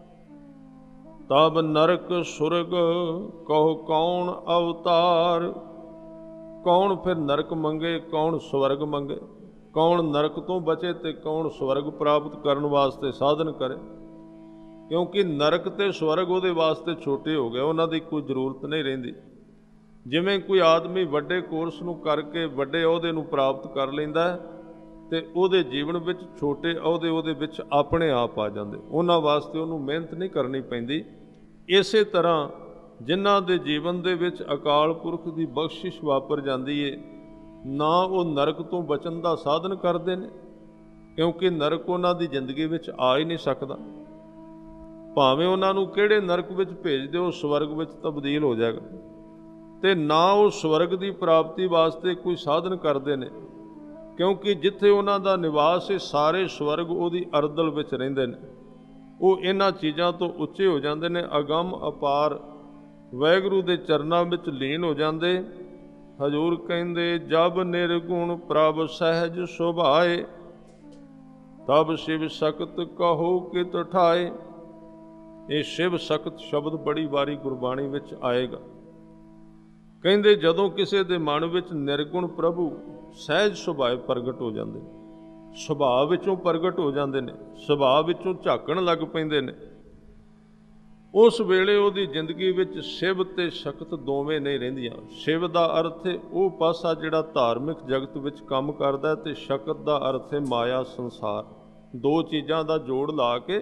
ਤਬ ਨਰਕ ਸੁਰਗ ਕਹੋ ਕੌਣ ਅਵਤਾਰ। ਕੌਣ ਫਿਰ ਨਰਕ ਮੰਗੇ, ਕੌਣ ਸਵਰਗ ਮੰਗੇ। कौन नरक तो बचे ते कौन स्वर्ग प्राप्त करने वास्ते साधन करे, क्योंकि नरक ते स्वर्ग उहदे वास्ते छोटे हो गए, उन्हां दी कोई जरूरत नहीं रहिंदी। जिवें कोई आदमी वड्डे कोर्स नूं करके वड्डे अहुदे नूं प्राप्त कर लैंदा है ते उहदे जीवन विच छोटे अहुदे उहदे विच अपने आप आ जांदे, उन्हां वास्ते उहनूं मिहनत नहीं करनी पैंदी। इसे तरह जिन्हां दे जीवन दे विच अकाल पुरख दी बख्शिश वापर जांदी है, ना वो नरक तो बचन का साधन करते हैं, क्योंकि नरक उन्हां दी जिंदगी विच आ ही नहीं सकता। भावें उन्हां नूं किहड़े नरक विच भेज दिओ, स्वर्ग विच तब्दील हो जाएगा। ते ना वो स्वर्ग की प्राप्ति वास्ते कोई साधन करते हैं, क्योंकि जिथे उन्हां दा निवास है सारे स्वर्ग उहदी अरदल विच रहिंदे ने। वो इन्हां चीज़ां तो उच्चे हो जाते हैं, अगम अपार वाहिगुरू दे चरनां विच लीन हो जाते। हजूर कहंदे जब निर्गुण प्रभ सहज सुभाए, तब शिव सख्त कहो कित ठाए। ये शिव सख्त शब्द बड़ी वारी गुरबाणी विच आएगा। कहंदे जदों किसी दे मन विच निर्गुण प्रभु सहज सुभाए प्रगट हो जाते, सुभाव विचों प्रगट हो जाते हैं, सुभाव विचों झाकण लग पैंदे ने, उस वेले उहदी जिंदगी विच शिव ते शक्त दोवें नहीं रहिंदियां। शिव दा अर्थ है वो पासा जिहड़ा धार्मिक जगत विच काम करदा है, ते शक्त दा अर्थ है माया संसार। दो चीज़ां दा जोड़ ला के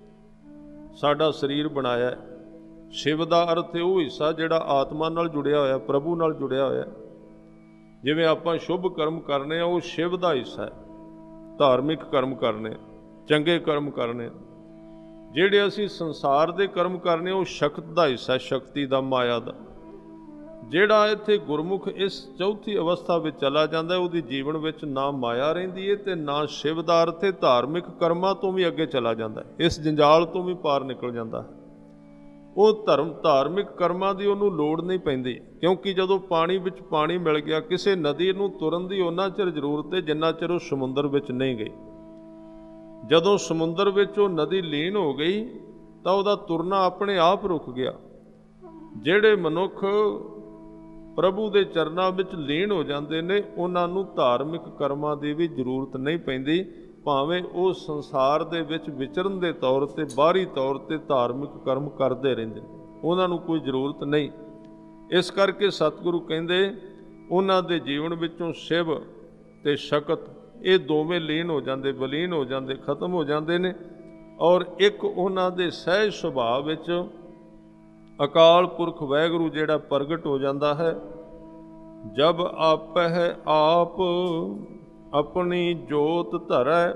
साडा शरीर बनाया है। शिव दा अर्थ है वो हिस्सा जिहड़ा आत्मा नाल जुड़िया होया, प्रभु नाल जुड़िया होया। जिवें आपां शुभ कर्म करने आ, वो शिव दा हिस्सा है। धार्मिक कर्म करने, चंगे कर्म करने, ਜਿਹੜੇ ਅਸੀਂ ਸੰਸਾਰ ਦੇ ਕਰਮ ਕਰਨੇ ਉਹ ਸ਼ਕਤ ਦਾ ਹਿੱਸਾ, ਸ਼ਕਤੀ ਦਾ, ਮਾਇਆ ਦਾ। ਜਿਹੜਾ ਇੱਥੇ ਗੁਰਮੁਖ ਇਸ ਚੌਥੀ ਅਵਸਥਾ ਵਿੱਚ ਚਲਾ ਜਾਂਦਾ, ਉਹਦੀ ਜੀਵਨ ਵਿੱਚ ਨਾ ਮਾਇਆ ਰਹਿੰਦੀ ਹੈ ਤੇ ਨਾ ਸ਼ਿਵ ਦਾ ਅਰਥ ਹੈ। ਧਾਰਮਿਕ ਕਰਮਾਂ ਤੋਂ ਵੀ ਅੱਗੇ ਚਲਾ ਜਾਂਦਾ, ਇਸ ਜੰਜਾਲ ਤੋਂ ਵੀ ਪਾਰ ਨਿਕਲ ਜਾਂਦਾ ਹੈ। ਉਹ ਧਾਰਮਿਕ ਕਰਮਾਂ ਦੀ ਉਹਨੂੰ ਲੋੜ ਨਹੀਂ ਪੈਂਦੀ, ਕਿਉਂਕਿ ਜਦੋਂ ਪਾਣੀ ਵਿੱਚ ਪਾਣੀ ਮਿਲ ਗਿਆ, ਕਿਸੇ ਨਦੀ ਨੂੰ ਤੁਰਨ ਦੀ ਉਹਨਾਂ ਚਿਰ ਜ਼ਰੂਰਤ ਹੈ ਜਿੰਨਾ ਚਿਰ ਉਹ ਸਮੁੰਦਰ ਵਿੱਚ ਨਹੀਂ ਗਈ। ਜਦੋਂ ਸਮੁੰਦਰ ਵਿੱਚ ਉਹ ਨਦੀ ਲੀਨ ਹੋ ਗਈ ਤਾਂ ਉਹਦਾ ਤੁਰਨਾ ਆਪਣੇ ਆਪ ਰੁਕ ਗਿਆ। ਜਿਹੜੇ ਮਨੁੱਖ ਪ੍ਰਭੂ ਦੇ ਚਰਨਾਂ ਵਿੱਚ ਲੀਨ ਹੋ ਜਾਂਦੇ ਨੇ, ਉਹਨਾਂ ਨੂੰ ਧਾਰਮਿਕ ਕਰਮਾਂ ਦੀ ਵੀ ਜ਼ਰੂਰਤ ਨਹੀਂ ਪੈਂਦੀ, ਭਾਵੇਂ ਉਹ ਸੰਸਾਰ ਦੇ ਵਿੱਚ ਵਿਚਰਨ ਦੇ ਤੌਰ 'ਤੇ, ਬਾਹਰੀ ਤੌਰ 'ਤੇ ਧਾਰਮਿਕ ਕਰਮ ਕਰਦੇ ਰਹਿੰਦੇ, ਉਹਨਾਂ ਨੂੰ ਕੋਈ ਜ਼ਰੂਰਤ ਨਹੀਂ। ਇਸ ਕਰਕੇ ਸਤਿਗੁਰੂ ਕਹਿੰਦੇ ਉਹਨਾਂ ਦੇ ਜੀਵਨ ਵਿੱਚੋਂ ਸ਼ਿਵ ਤੇ ਸ਼ਕਤ ਇਹ ਦੋਵੇਂ ਲੀਨ ਹੋ ਜਾਂਦੇ, ਬਲੀਨ ਹੋ ਜਾਂਦੇ, ਖਤਮ ਹੋ ਜਾਂਦੇ ਨੇ। ਔਰ ਇੱਕ ਉਹਨਾਂ ਦੇ ਸਹਿਜ ਸੁਭਾਅ ਵਿੱਚ ਅਕਾਲ ਪੁਰਖ ਵਾਹਿਗੁਰੂ ਜਿਹੜਾ ਪ੍ਰਗਟ ਹੋ ਜਾਂਦਾ ਹੈ। ਜਬ ਆਪਹਿ ਆਪ ਆਪਣੀ ਜੋਤ ਧਰੈ,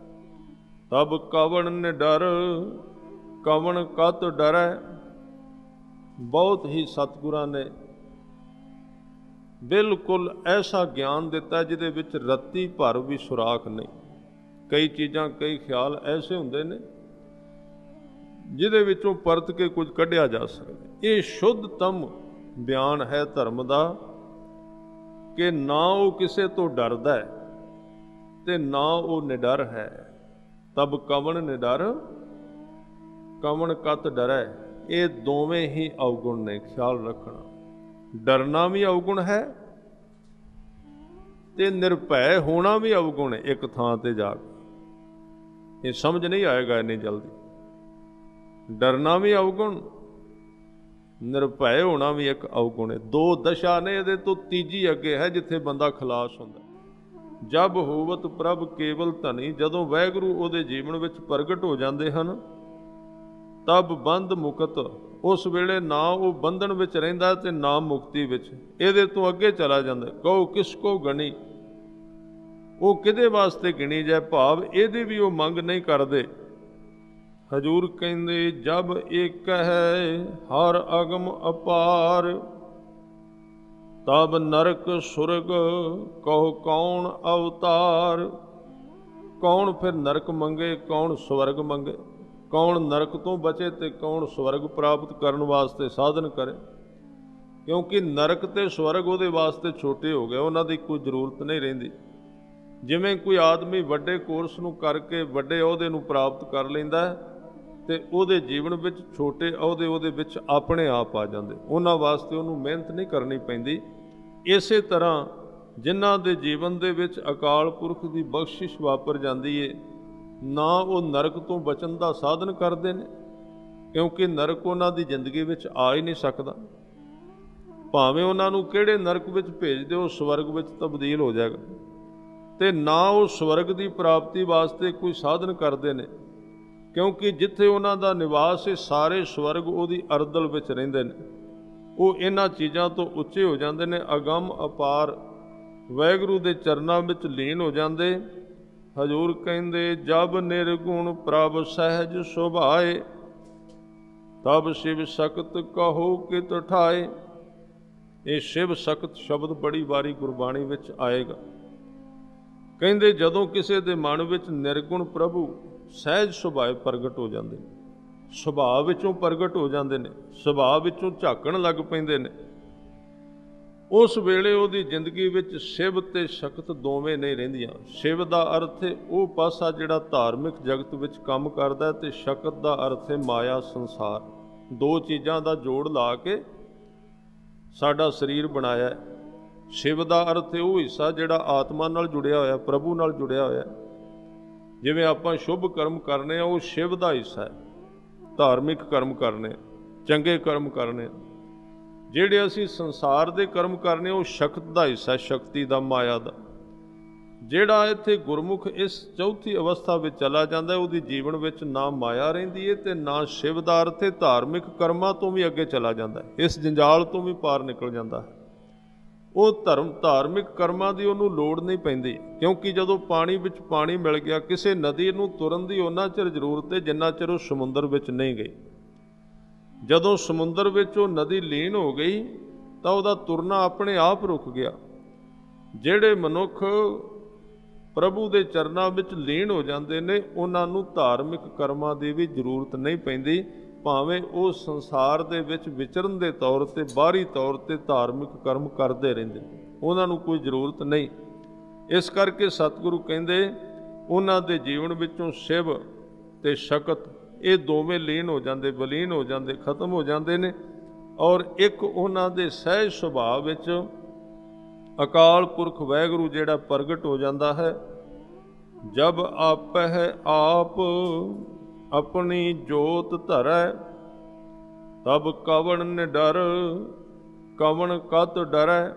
ਤਬ ਕਵਣ ਨਿਡਰ ਕਵਣ ਕਤ ਡਰੈ। ਬਹੁਤ ਹੀ ਸਤਿਗੁਰਾਂ ਨੇ बिल्कुल ऐसा ज्ञान दिता जिहदे विच रत्ती भर भी सुराख नहीं। कई चीज़ां, कई ख्याल ऐसे हुंदे ने जिहदे विचों परत के कुछ कढ़िया जा सकदा। ये शुद्धतम बयान है धर्म दा कि ना वो किसे तो डरदा है ते ना वो निडर है। तब कवण निडर कवण कत डरै। ये दोवें ही अवगुण ने, ख्याल रखना। डरना भी अवगुण है ते निरभै होना भी अवगुण है। एक थां ते जाके ये समझ नहीं आएगा इन्नी जल्दी। डरना भी अवगुण, निरभै होना भी एक अवगुण है। दो दशा ने, इहदे तो तीजी अगे है जिथे बंदा खलास हुंदा। जब होवत प्रभ केवल धनी, जदों वाहिगुरू उहदे जीवन विच प्रगट हो जाते हैं, तब बंद मुकत, उस वेले ना वो बंधन विच रहिंदा ते ना मुक्ति विच। इहदे तो अगे चला जांदा। कहो किस को गणी, वो किहदे वास्ते गिणी जाए, भाव इहदी भी वो मंग नहीं करदे। हजूर कहंदे जब एक है हर अगम अपार, तब नरक सुरग कहो कौन अवतार। कौन फिर नरक मंगे, कौन स्वर्ग मंगे, कौन नरक तो बचे ते कौन स्वर्ग प्राप्त करने वास्ते साधन करे। क्योंकि नरक ते स्वर्ग उहदे वास्ते छोटे हो गए, उन्हां दी कोई जरूरत नहीं रहिंदी। जिवें कोई आदमी वड्डे कोर्स नूं करके वड्डे अहुदे नूं प्राप्त कर लैंदा है ते उहदे जीवन विच छोटे अहुदे उहदे विच अपने आप आ जांदे, उन्हां वास्ते उहनूं मिहनत नहीं करनी पैंदी। इसे तरह ਜਿਨ੍ਹਾਂ ਦੇ ਜੀਵਨ ਦੇ ਵਿੱਚ ਅਕਾਲ ਪੁਰਖ ਦੀ ਬਖਸ਼ਿਸ਼ ਵਾਪਰ ਜਾਂਦੀ ਏ, ਨਾ ਉਹ ਨਰਕ ਤੋਂ ਬਚਣ ਦਾ ਸਾਧਨ ਕਰਦੇ ਨੇ, ਕਿਉਂਕਿ ਨਰਕ ਉਹਨਾਂ ਦੀ ਜ਼ਿੰਦਗੀ ਵਿੱਚ ਆ ਹੀ ਨਹੀਂ ਸਕਦਾ। ਭਾਵੇਂ ਉਹਨਾਂ ਨੂੰ ਕਿਹੜੇ ਨਰਕ ਵਿੱਚ ਭੇਜ ਦਿਓ, ਸਵਰਗ ਵਿੱਚ ਤਬਦੀਲ ਹੋ ਜਾਏਗਾ। ਤੇ ਨਾ ਉਹ ਸਵਰਗ ਦੀ ਪ੍ਰਾਪਤੀ ਵਾਸਤੇ ਕੋਈ ਸਾਧਨ ਕਰਦੇ ਨੇ, ਕਿਉਂਕਿ ਜਿੱਥੇ ਉਹਨਾਂ ਦਾ ਨਿਵਾਸ ਹੈ ਸਾਰੇ ਸਵਰਗ ਉਹਦੀ ਅਰਦਲ ਵਿੱਚ ਰਹਿੰਦੇ ਨੇ। ਉਹ ਇਹਨਾਂ ਚੀਜ਼ਾਂ ਤੋਂ ਉੱਚੇ ਹੋ ਜਾਂਦੇ ਨੇ, ਅਗੰਮ ਅਪਾਰ ਵਾਹਿਗੁਰੂ ਦੇ ਚਰਨਾਂ ਵਿੱਚ ਲੀਨ ਹੋ ਜਾਂਦੇ। ਹਜ਼ੂਰ ਕਹਿੰਦੇ ਜਬ ਨਿਰਗੁਣ ਪ੍ਰਭ ਸਹਿਜ ਸੁਭਾਏ, ਤਬ ਸ਼ਿਵ ਸ਼ਕਤ ਕਹੋ ਕਿਤ ਠਾਏ। ਇਹ ਸ਼ਿਵ ਸ਼ਕਤ ਸ਼ਬਦ ਬੜੀ ਵਾਰੀ ਗੁਰਬਾਣੀ ਵਿੱਚ ਆਏਗਾ। ਕਹਿੰਦੇ ਜਦੋਂ ਕਿਸੇ ਦੇ ਮਨ ਵਿੱਚ ਨਿਰਗੁਣ ਪ੍ਰਭੂ ਸਹਿਜ ਸੁਭਾਏ ਪ੍ਰਗਟ ਹੋ ਜਾਂਦੇ, ਸੁਭਾਅ ਵਿੱਚੋਂ ਪ੍ਰਗਟ ਹੋ ਜਾਂਦੇ ਨੇ, ਸੁਭਾਅ ਵਿੱਚੋਂ ਝਾਕਣ ਲੱਗ ਪੈਂਦੇ ਨੇ, ਉਸ ਵੇਲੇ ਉਹਦੀ ਜ਼ਿੰਦਗੀ ਵਿੱਚ ਸ਼ਿਵ ਤੇ ਸ਼ਕਤ ਦੋਵੇਂ ਨਹੀਂ ਰਹਿੰਦੀਆਂ। ਸ਼ਿਵ ਦਾ ਅਰਥ ਹੈ ਉਹ ਪਾਸਾ ਜਿਹੜਾ ਧਾਰਮਿਕ ਜਗਤ ਵਿੱਚ ਕੰਮ ਕਰਦਾ, ਤੇ ਸ਼ਕਤ ਦਾ ਅਰਥ ਹੈ ਮਾਇਆ ਸੰਸਾਰ। ਦੋ ਚੀਜ਼ਾਂ ਦਾ ਜੋੜ ਲਾ ਕੇ ਸਾਡਾ ਸਰੀਰ ਬਣਾਇਆ। ਸ਼ਿਵ ਦਾ ਅਰਥ ਹੈ ਉਹ ਹਿੱਸਾ ਜਿਹੜਾ ਆਤਮਾ ਨਾਲ ਜੁੜਿਆ ਹੋਇਆ, ਪ੍ਰਭੂ ਨਾਲ ਜੁੜਿਆ ਹੋਇਆ। ਜਿਵੇਂ ਆਪਾਂ ਸ਼ੁਭ ਕਰਮ ਕਰਨੇ ਆ, ਉਹ ਸ਼ਿਵ ਦਾ ਹਿੱਸਾ ਹੈ। ਧਾਰਮਿਕ ਕਰਮ ਕਰਨੇ, ਚੰਗੇ ਕਰਮ ਕਰਨੇ। ਜਿਹੜੇ ਅਸੀਂ ਸੰਸਾਰ ਦੇ ਕਰਮ ਕਰਨੇ, ਉਹ ਸ਼ਕਤ ਦਾ ਹਿੱਸਾ, ਸ਼ਕਤੀ ਦਾ, ਮਾਇਆ ਦਾ। ਜਿਹੜਾ ਇੱਥੇ ਗੁਰਮੁਖ ਇਸ ਚੌਥੀ ਅਵਸਥਾ ਵਿੱਚ ਚਲਾ ਜਾਂਦਾ, ਉਹਦੀ ਜੀਵਨ ਵਿੱਚ ਨਾ ਮਾਇਆ ਰਹਿੰਦੀ ਹੈ ਤੇ ਨਾ ਸ਼ਿਵ ਦਾ ਅਰਥ ਹੈ ਧਾਰਮਿਕ ਕਰਮਾਂ ਤੋਂ ਵੀ ਅੱਗੇ ਚਲਾ ਜਾਂਦਾ ਹੈ, ਇਸ ਜੰਜਾਲ ਤੋਂ ਵੀ ਪਾਰ ਨਿਕਲ ਜਾਂਦਾ ਹੈ। ਉਹ ਧਾਰਮਿਕ ਕਰਮਾਂ ਦੀ ਉਹਨੂੰ ਲੋੜ ਨਹੀਂ ਪੈਂਦੀ, ਕਿਉਂਕਿ ਜਦੋਂ ਪਾਣੀ ਵਿੱਚ ਪਾਣੀ ਮਿਲ ਗਿਆ, ਕਿਸੇ ਨਦੀ ਨੂੰ ਤੁਰਨ ਦੀ ਉਹਨਾਂ ਚਿਰ ਜ਼ਰੂਰਤ ਹੈ ਜਿੰਨਾ ਚਿਰ ਉਹ ਸਮੁੰਦਰ ਵਿੱਚ ਨਹੀਂ ਗਈ। ਜਦੋਂ ਸਮੁੰਦਰ ਵਿੱਚ ਉਹ ਨਦੀ ਲੀਨ ਹੋ ਗਈ ਤਾਂ ਉਹਦਾ ਤੁਰਨਾ ਆਪਣੇ ਆਪ ਰੁਕ ਗਿਆ। ਜਿਹੜੇ ਮਨੁੱਖ ਪ੍ਰਭੂ ਦੇ ਚਰਨਾਂ ਵਿੱਚ ਲੀਨ ਹੋ ਜਾਂਦੇ ਨੇ, ਉਹਨਾਂ ਨੂੰ ਧਾਰਮਿਕ ਕਰਮਾਂ ਦੀ ਵੀ ਜ਼ਰੂਰਤ ਨਹੀਂ ਪੈਂਦੀ, ਭਾਵੇਂ ਉਹ ਸੰਸਾਰ ਦੇ ਵਿੱਚ ਵਿਚਰਨ ਦੇ ਤੌਰ 'ਤੇ, ਬਾਹਰੀ ਤੌਰ ਤੇ ਧਾਰਮਿਕ ਕਰਮ ਕਰਦੇ ਰਹਿੰਦੇ, ਉਹਨਾਂ ਨੂੰ ਕੋਈ ਜ਼ਰੂਰਤ ਨਹੀਂ। ਇਸ ਕਰਕੇ ਸਤਿਗੁਰੂ ਕਹਿੰਦੇ ਉਹਨਾਂ ਦੇ ਜੀਵਨ ਵਿੱਚੋਂ ਸ਼ਿਵ ਤੇ ਸ਼ਕਤ ਇਹ ਦੋਵੇਂ ਲੀਨ ਹੋ ਜਾਂਦੇ, ਬਲੀਨ ਹੋ ਜਾਂਦੇ, ਖਤਮ ਹੋ ਜਾਂਦੇ ਨੇ। ਔਰ ਇੱਕ ਉਹਨਾਂ ਦੇ ਸਹਿਜ ਸੁਭਾਅ ਵਿੱਚ ਅਕਾਲ ਪੁਰਖ ਵਾਹਿਗੁਰੂ ਜਿਹੜਾ ਪ੍ਰਗਟ ਹੋ ਜਾਂਦਾ ਹੈ। ਜਬ ਆਪਹਿ ਆਪ ਆਪਣੀ ਜੋਤ ਧਰੈ, ਤਬ ਕਵਣ ਨਿਡਰ ਕਵਣ ਕਤ ਡਰੈ।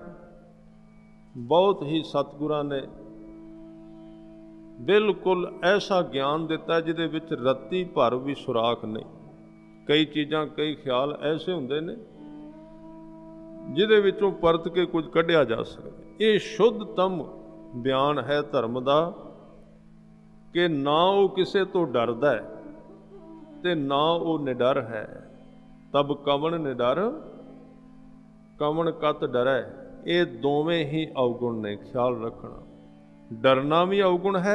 ਬਹੁਤ ਹੀ ਸਤਿਗੁਰਾਂ ਨੇ ਬਿਲਕੁਲ ਐਸਾ ਗਿਆਨ ਦਿੱਤਾ ਜਿਹਦੇ ਵਿੱਚ ਰੱਤੀ ਭਰ ਵੀ ਸੁਰਾਖ ਨਹੀਂ। ਕਈ ਚੀਜ਼ਾਂ, ਕਈ ਖਿਆਲ ਐਸੇ ਹੁੰਦੇ ਨੇ ਜਿਹਦੇ ਵਿੱਚੋਂ ਪਰਤ ਕੇ ਕੁਝ ਕੱਢਿਆ ਜਾ ਸਕਦਾ। ਇਹ ਸ਼ੁੱਧਤਮ ਬਿਆਨ ਹੈ ਧਰਮ ਦਾ ਕਿ ਨਾ ਉਹ ਕਿਸੇ ਤੋਂ ਡਰਦਾ ਹੈ ਤੇ ਨਾ ਉਹ ਨਿਡਰ ਹੈ। ਤਬ ਕਵਣ ਨਿਡਰ ਕਵਣ ਕਤ ਡਰੈ। ਇਹ ਦੋਵੇਂ ਹੀ ਅਵਗੁਣ ਨੇ, ਖਿਆਲ ਰੱਖਣਾ। ਡਰਨਾ ਵੀ ਅਵਗੁਣ ਹੈ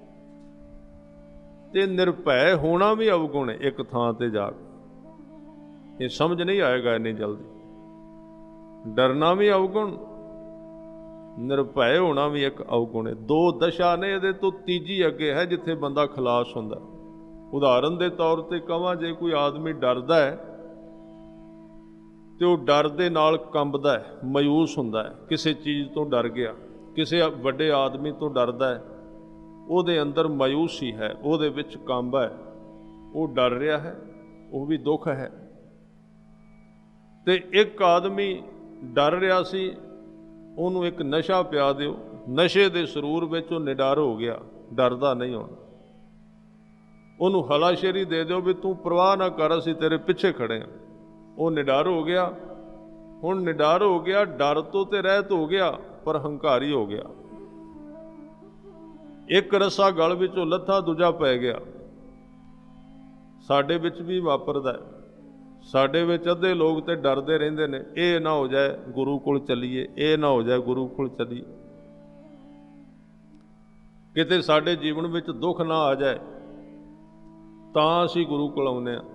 ਤੇ ਨਿਰਭੈ ਹੋਣਾ ਵੀ ਅਵਗੁਣ ਹੈ ਇੱਕ ਥਾਂ ਤੇ ਜਾ ਕੇ। ਇਹ ਸਮਝ ਨਹੀਂ ਆਏਗਾ ਇੰਨੀ ਜਲਦੀ। ਡਰਨਾ ਵੀ ਅਵਗੁਣ, ਨਿਰਭੈ ਹੋਣਾ ਵੀ ਇੱਕ ਅਵਗੁਣ ਹੈ। ਦੋ ਦਸ਼ਾ ਨੇ, ਇਹਦੇ ਤੋਂ ਤੀਜੀ ਅੱਗੇ ਹੈ ਜਿੱਥੇ ਬੰਦਾ ਖਲਾਸ ਹੁੰਦਾ। ਉਦਾਹਰਨ ਦੇ ਤੌਰ ਤੇ ਕਹਾਂ, ਜੇ ਕੋਈ ਆਦਮੀ ਡਰਦਾ ਹੈ ਤੇ ਉਹ ਡਰ ਦੇ ਨਾਲ ਕੰਬਦਾ ਹੈ, ਮਾਯੂਸ ਹੁੰਦਾ ਹੈ, ਕਿਸੇ ਚੀਜ਼ ਤੋਂ ਡਰ ਗਿਆ, ਕਿਸੇ ਵੱਡੇ ਆਦਮੀ ਤੋਂ ਡਰਦਾ ਹੈ, ਉਹਦੇ ਅੰਦਰ ਮਾਯੂਸੀ ਹੈ, ਉਹਦੇ ਵਿੱਚ ਕੰਬ ਹੈ, ਉਹ ਡਰ ਰਿਹਾ ਹੈ, ਉਹ ਵੀ ਦੁੱਖ ਹੈ। ਤੇ ਇੱਕ ਆਦਮੀ ਡਰ ਰਿਹਾ ਸੀ, ਉਹਨੂੰ ਇੱਕ ਨਸ਼ਾ ਪਿਆ ਦਿਓ, ਨਸ਼ੇ ਦੇ ਸਰੂਰ ਵਿੱਚ ਉਹ ਨਿਡਰ ਹੋ ਗਿਆ, ਡਰਦਾ ਨਹੀਂ ਹੁਣ। ਉਹਨੂੰ ਹਲਾਸ਼ੇਰੀ ਦੇ ਦਿਓ ਵੀ ਤੂੰ ਪਰਵਾਹ ਨਾ ਕਰ, ਅਸੀਂ ਤੇਰੇ ਪਿੱਛੇ ਖੜੇ ਹਾਂ, ਉਹ ਨਿਡਰ ਹੋ ਗਿਆ। ਹੁਣ ਨਿਡਰ ਹੋ ਗਿਆ, ਡਰ ਤੋਂ ਤੇ ਰਹਿਤ ਹੋ ਗਿਆ, ਪਰ ਹੰਕਾਰੀ ਹੋ ਗਿਆ। ਇੱਕ ਰੱਸਾ ਗਲ ਵਿੱਚੋਂ ਲੱਥਾ, ਦੂਜਾ ਪੈ ਗਿਆ। ਸਾਡੇ ਵਿੱਚ ਵੀ ਵਾਪਰਦਾ ਹੈ। ਸਾਡੇ ਵਿੱਚ ਅੱਧੇ ਲੋਕ ਤੇ ਡਰਦੇ ਰਹਿੰਦੇ ਨੇ, ਇਹ ਨਾ ਹੋ ਜਾਏ ਗੁਰੂ ਕੋਲ ਚੱਲੀਏ, ਇਹ ਨਾ ਹੋ ਜਾਏ ਗੁਰੂ ਕੋਲ ਚੱਲੀਏ, ਕਿਤੇ ਸਾਡੇ ਜੀਵਨ ਵਿੱਚ ਦੁੱਖ ਨਾ ਆ ਜਾਏ ਤਾਂ ਅਸੀਂ ਗੁਰੂ ਕੋਲ ਆਉਂਦੇ ਹਾਂ।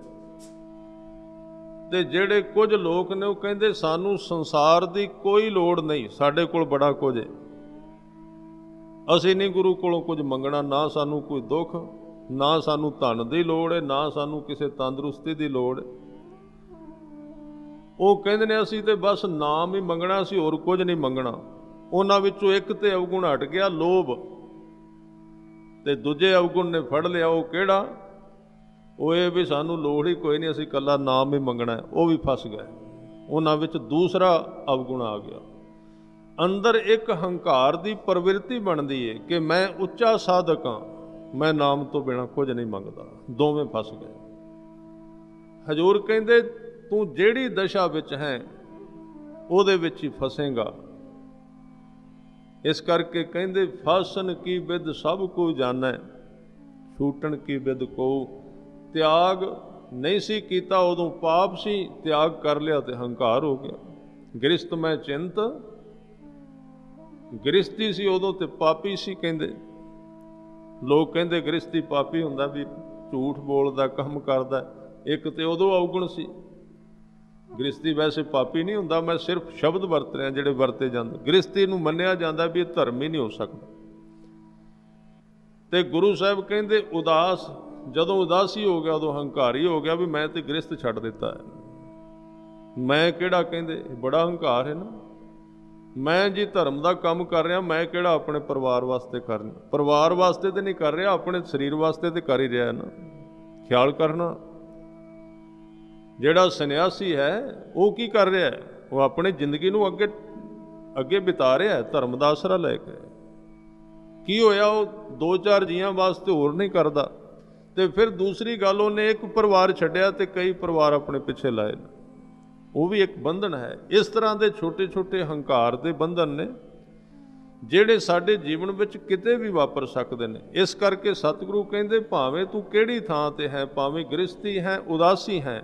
ਤੇ ਜਿਹੜੇ ਕੁਝ ਲੋਕ ਨੇ ਉਹ ਕਹਿੰਦੇ ਸਾਨੂੰ ਸੰਸਾਰ ਦੀ ਕੋਈ ਲੋੜ ਨਹੀਂ, ਸਾਡੇ ਕੋਲ ਬੜਾ ਕੁਝ ਹੈ, ਅਸੀਂ ਨਹੀਂ ਗੁਰੂ ਕੋਲੋਂ ਕੁਝ ਮੰਗਣਾ, ਨਾ ਸਾਨੂੰ ਕੋਈ ਦੁੱਖ, ਨਾ ਸਾਨੂੰ ਧਨ ਦੀ ਲੋੜ ਹੈ, ਨਾ ਸਾਨੂੰ ਕਿਸੇ ਤੰਦਰੁਸਤੀ ਦੀ ਲੋੜ ਹੈ। ਉਹ ਕਹਿੰਦੇ ਨੇ ਅਸੀਂ ਤੇ ਬਸ ਨਾਮ ਹੀ ਮੰਗਣਾ, ਅਸੀਂ ਹੋਰ ਕੁਝ ਨਹੀਂ ਮੰਗਣਾ। ਉਹਨਾਂ ਵਿੱਚੋਂ ਇੱਕ ਤੇ ਅਵਗੁਣ ਹਟ ਗਿਆ, ਲੋਭ, ਤੇ ਦੂਜੇ ਅਵਗੁਣ ਨੇ ਫੜ ਲਿਆ। ਉਹ ਕਿਹੜਾ? ਉਹ ਇਹ ਵੀ ਸਾਨੂੰ ਲੋੜ ਹੀ ਕੋਈ ਨਹੀਂ, ਅਸੀਂ ਇਕੱਲਾ ਨਾਮ ਹੀ ਮੰਗਣਾ, ਉਹ ਵੀ ਫਸ ਗਏ। ਉਹਨਾਂ ਵਿੱਚ ਦੂਸਰਾ ਅਵਗੁਣ ਆ ਗਿਆ। ਅੰਦਰ ਇੱਕ ਹੰਕਾਰ ਦੀ ਪ੍ਰਵਿਰਤੀ ਬਣਦੀ ਹੈ ਕਿ ਮੈਂ ਉੱਚਾ ਸਾਧਕ ਹਾਂ, ਮੈਂ ਨਾਮ ਤੋਂ ਬਿਨਾਂ ਕੁਝ ਨਹੀਂ ਮੰਗਦਾ। ਦੋਵੇਂ ਫਸ ਗਏ। ਹਜ਼ੂਰ ਕਹਿੰਦੇ ਤੂੰ ਜਿਹੜੀ ਦਸ਼ਾ ਵਿੱਚ ਹੈ ਉਹਦੇ ਵਿੱਚ ਹੀ ਫਸੇਗਾ। ਇਸ ਕਰਕੇ ਕਹਿੰਦੇ ਫਾਸਨ ਕੀ ਵਿਦ ਸਭ ਕੋ ਜਾਣੈ, ਛੂਟਣ ਕੀ ਵਿਦ ਕੋ। ਤਿਆਗ ਨਹੀਂ ਸੀ ਕੀਤਾ, ਉਦੋਂ ਪਾਪ ਸੀ, ਤਿਆਗ ਕਰ ਲਿਆ ਤੇ ਹੰਕਾਰ ਹੋ ਗਿਆ। ਗ੍ਰਿਸਤ ਮੈਂ ਚਿੰਤ, ਗ੍ਰਿਸਤੀ ਸੀ ਉਦੋਂ ਤੇ ਪਾਪੀ ਸੀ। ਕਹਿੰਦੇ ਲੋਕ ਕਹਿੰਦੇ ਗ੍ਰਿਸਤੀ ਪਾਪੀ ਹੁੰਦਾ ਵੀ ਝੂਠ ਬੋਲਦਾ, ਕੰਮ ਕਰਦਾ। ਇੱਕ ਤੇ ਉਦੋਂ ਅਵਗੁਣ ਸੀ। ਗ੍ਰਿਸਤੀ ਵੈਸੇ ਪਾਪੀ ਨਹੀਂ ਹੁੰਦਾ, ਮੈਂ ਸਿਰਫ ਸ਼ਬਦ ਵਰਤ ਰਿਹਾ ਜਿਹੜੇ ਵਰਤੇ ਜਾਂਦੇ। ਗ੍ਰਿਸਤੀ ਨੂੰ ਮੰਨਿਆ ਜਾਂਦਾ ਵੀ ਇਹ ਧਰਮ ਹੀ ਨਹੀਂ ਹੋ ਸਕਦਾ। ਤੇ ਗੁਰੂ ਸਾਹਿਬ ਕਹਿੰਦੇ ਉਦਾਸ, ਜਦੋਂ ਉਦਾਸੀ ਹੋ ਗਿਆ ਉਦੋਂ ਹੰਕਾਰੀ ਹੋ ਗਿਆ ਵੀ ਮੈਂ ਤੇ ਗ੍ਰਿਸਤ ਛੱਡ ਦਿੱਤਾ ਹੈ। ਮੈਂ ਕਿਹੜਾ, ਕਹਿੰਦੇ ਬੜਾ ਹੰਕਾਰ ਹੈ ਨਾ, ਮੈਂ ਜੀ ਧਰਮ ਦਾ ਕੰਮ ਕਰ ਰਿਹਾ, ਮੈਂ ਕਿਹੜਾ ਆਪਣੇ ਪਰਿਵਾਰ ਵਾਸਤੇ ਕਰ ਰਿਹਾ। ਪਰਿਵਾਰ ਵਾਸਤੇ ਤੇ ਨਹੀਂ ਕਰ ਰਿਹਾ, ਆਪਣੇ ਸਰੀਰ ਵਾਸਤੇ ਤੇ ਕਰ ਹੀ ਰਿਹਾ ਨਾ। ਖਿਆਲ ਕਰਨਾ, ਜਿਹੜਾ ਸੰਨਿਆਸੀ ਹੈ ਉਹ ਕੀ ਕਰ ਰਿਹਾ ਹੈ? ਉਹ ਆਪਣੀ ਜ਼ਿੰਦਗੀ ਨੂੰ ਅੱਗੇ ਬਿਤਾ ਰਿਹਾ ਹੈ ਧਰਮ ਦਾ ਆਸਰਾ ਲੈ ਕੇ। ਕੀ ਹੋਇਆ? ਉਹ ਦੋ ਚਾਰ ਜੀਆਂ ਵਾਸਤੇ ਹੋਰ ਨਹੀਂ ਕਰਦਾ। ਤੇ ਫਿਰ ਦੂਸਰੀ ਗੱਲ, ਉਹਨੇ ਇੱਕ ਪਰਿਵਾਰ ਛੱਡਿਆ ਤੇ ਕਈ ਪਰਿਵਾਰ ਆਪਣੇ ਪਿੱਛੇ ਲਾਏ। ਉਹ ਵੀ ਇੱਕ ਬੰਧਨ ਹੈ। ਇਸ ਤਰ੍ਹਾਂ ਦੇ ਛੋਟੇ ਛੋਟੇ ਹੰਕਾਰ ਦੇ ਬੰਧਨ ਨੇ ਜਿਹੜੇ ਸਾਡੇ ਜੀਵਨ ਵਿੱਚ ਕਿਤੇ ਵੀ ਵਾਪਰ ਸਕਦੇ ਨੇ। ਇਸ ਕਰਕੇ ਸਤਿਗੁਰੂ ਕਹਿੰਦੇ ਭਾਵੇਂ ਤੂੰ ਕਿਹੜੀ ਥਾਂ ਤੇ ਹੈ, ਭਾਵੇਂ ਗ੍ਰਸਤੀ ਹੈ, ਉਦਾਸੀ ਹੈ,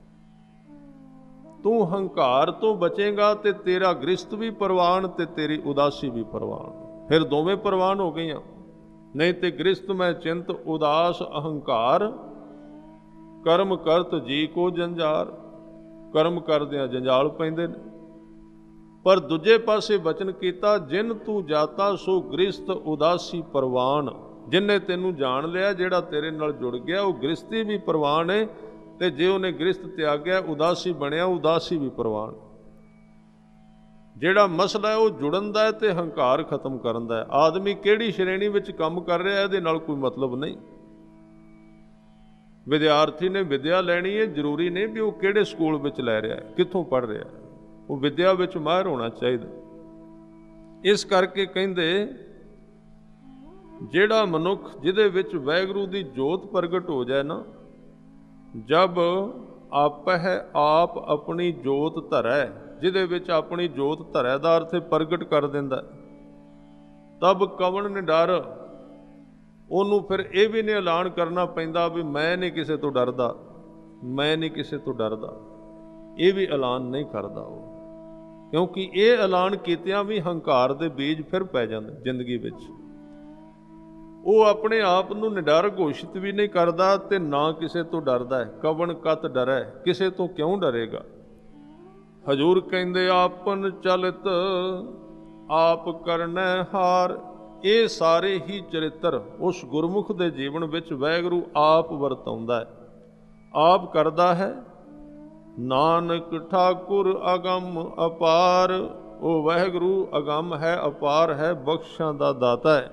ਤੂੰ ਹੰਕਾਰ ਤੋਂ ਬਚੇਗਾ ਤੇ ਤੇਰਾ ਗ੍ਰਸਤ ਵੀ ਪ੍ਰਵਾਨ ਤੇ ਤੇਰੀ ਉਦਾਸੀ ਵੀ ਪ੍ਰਵਾਨ। ਫਿਰ ਦੋਵੇਂ ਪ੍ਰਵਾਨ ਹੋ ਗਈਆਂ। ਨਹੀਂ ਤੇ ਗ੍ਰਸਤ ਮੈਂ ਚਿੰਤ, ਉਦਾਸ ਅਹੰਕਾਰ, ਕਰਮ ਕਰਤ ਜੀ ਕੋ ਜੰਜਾਰ। ਕਰਮ ਕਰਦਿਆਂ ਜੰਜਾਲ ਪੈਂਦੇ ਨੇ। ਪਰ ਦੂਜੇ ਪਾਸੇ ਬਚਨ ਕੀਤਾ, ਜਿਨ ਤੂੰ ਜਾਤਾ ਸੋ ਗ੍ਰਸਤ ਉਦਾਸੀ ਪ੍ਰਵਾਨ। ਜਿਨਨੇ ਤੈਨੂੰ ਜਾਣ ਲਿਆ, ਜਿਹੜਾ ਤੇਰੇ ਨਾਲ ਜੁੜ ਗਿਆ, ਉਹ ਗ੍ਰਸਤੀ ਵੀ ਪ੍ਰਵਾਨ ਹੈ ਤੇ ਜੇ ਉਹਨੇ ਗ੍ਰਸਤ ਤਿਆਗਿਆ, ਉਦਾਸੀ ਬਣਿਆ, ਉਦਾਸੀ ਵੀ ਪ੍ਰਵਾਨ। ਜਿਹੜਾ ਮਸਲਾ ਹੈ ਉਹ ਜੁੜਨ ਦਾ ਹੈ ਤੇ ਹੰਕਾਰ ਖਤਮ ਕਰਨ ਦਾ ਹੈ। ਆਦਮੀ ਕਿਹੜੀ ਸ਼੍ਰੇਣੀ ਵਿੱਚ ਕੰਮ ਕਰ ਰਿਹਾ ਇਹਦੇ ਨਾਲ ਕੋਈ ਮਤਲਬ ਨਹੀਂ। ਵਿਦਿਆਰਥੀ ਨੇ ਵਿਦਿਆ ਲੈਣੀ ਹੈ, ਜ਼ਰੂਰੀ ਨਹੀਂ ਵੀ ਉਹ ਕਿਹੜੇ ਸਕੂਲ ਵਿੱਚ ਲੈ ਰਿਹਾ ਹੈ, ਕਿੱਥੋਂ ਪੜ੍ਹ ਰਿਹਾ ਹੈ। ਉਹ ਵਿਦਿਆ ਵਿੱਚ ਮਾਹਿਰ ਹੋਣਾ ਚਾਹੀਦਾ। ਇਸ ਕਰਕੇ ਕਹਿੰਦੇ ਜਿਹੜਾ ਮਨੁੱਖ ਜਿਹਦੇ ਵਿੱਚ ਵਾਹਿਗੁਰੂ ਦੀ ਜੋਤ ਪ੍ਰਗਟ ਹੋ ਜਾਏ ਨਾ, ਜਬ ਆਪਹਿ ਆਪ ਆਪਣੀ ਜੋਤ ਧਰੈ, ਜਿਹਦੇ ਵਿੱਚ ਆਪਣੀ ਜੋਤ ਧਰੈ ਦਾ ਅਰਥ ਪ੍ਰਗਟ ਕਰ ਦਿੰਦਾ, ਤਬ ਕਵਣ ਨਿਡਰ। ਉਹਨੂੰ ਫਿਰ ਇਹ ਵੀ ਨਹੀਂ ਐਲਾਨ ਕਰਨਾ ਪੈਂਦਾ ਵੀ ਮੈਂ ਨਹੀਂ ਕਿਸੇ ਤੋਂ ਡਰਦਾ, ਮੈਂ ਨਹੀਂ ਕਿਸੇ ਤੋਂ ਡਰਦਾ। ਇਹ ਵੀ ਐਲਾਨ ਨਹੀਂ ਕਰਦਾ ਉਹ, ਕਿਉਂਕਿ ਇਹ ਐਲਾਨ ਕੀਤਿਆਂ ਵੀ ਹੰਕਾਰ ਦੇ ਬੀਜ ਫਿਰ ਪੈ ਜਾਂਦੇ ਜ਼ਿੰਦਗੀ ਵਿੱਚ। ਉਹ ਆਪਣੇ ਆਪ ਨੂੰ ਨਿਡਰ ਘੋਸ਼ਿਤ ਵੀ ਨਹੀਂ ਕਰਦਾ ਤੇ ਨਾ ਕਿਸੇ ਤੋਂ ਡਰਦਾ ਹੈ। ਕਵਣ ਕਤ ਡਰੈ, ਕਿਸੇ ਤੋਂ ਕਿਉਂ ਡਰੇਗਾ। ਹਜ਼ੂਰ ਕਹਿੰਦੇ ਆਪਨ ਚਲਿਤ ਆਪ ਕਰਨੈ ਹਾਰ। ਇਹ ਸਾਰੇ ਹੀ ਚਰਿੱਤਰ ਉਸ ਗੁਰਮੁਖ ਦੇ ਜੀਵਨ ਵਿੱਚ ਵਾਹਿਗੁਰੂ ਆਪ ਵਰਤਾਉਂਦਾ ਹੈ, ਆਪ ਕਰਦਾ ਹੈ। ਨਾਨਕ ਠਾਕੁਰ ਅਗੰਮ ਅਪਾਰ। ਉਹ ਵਾਹਿਗੁਰੂ ਅਗੰਮ ਹੈ, ਅਪਾਰ ਹੈ, ਬਖਸ਼ਾਂ ਦਾ ਦਾਤਾ ਹੈ।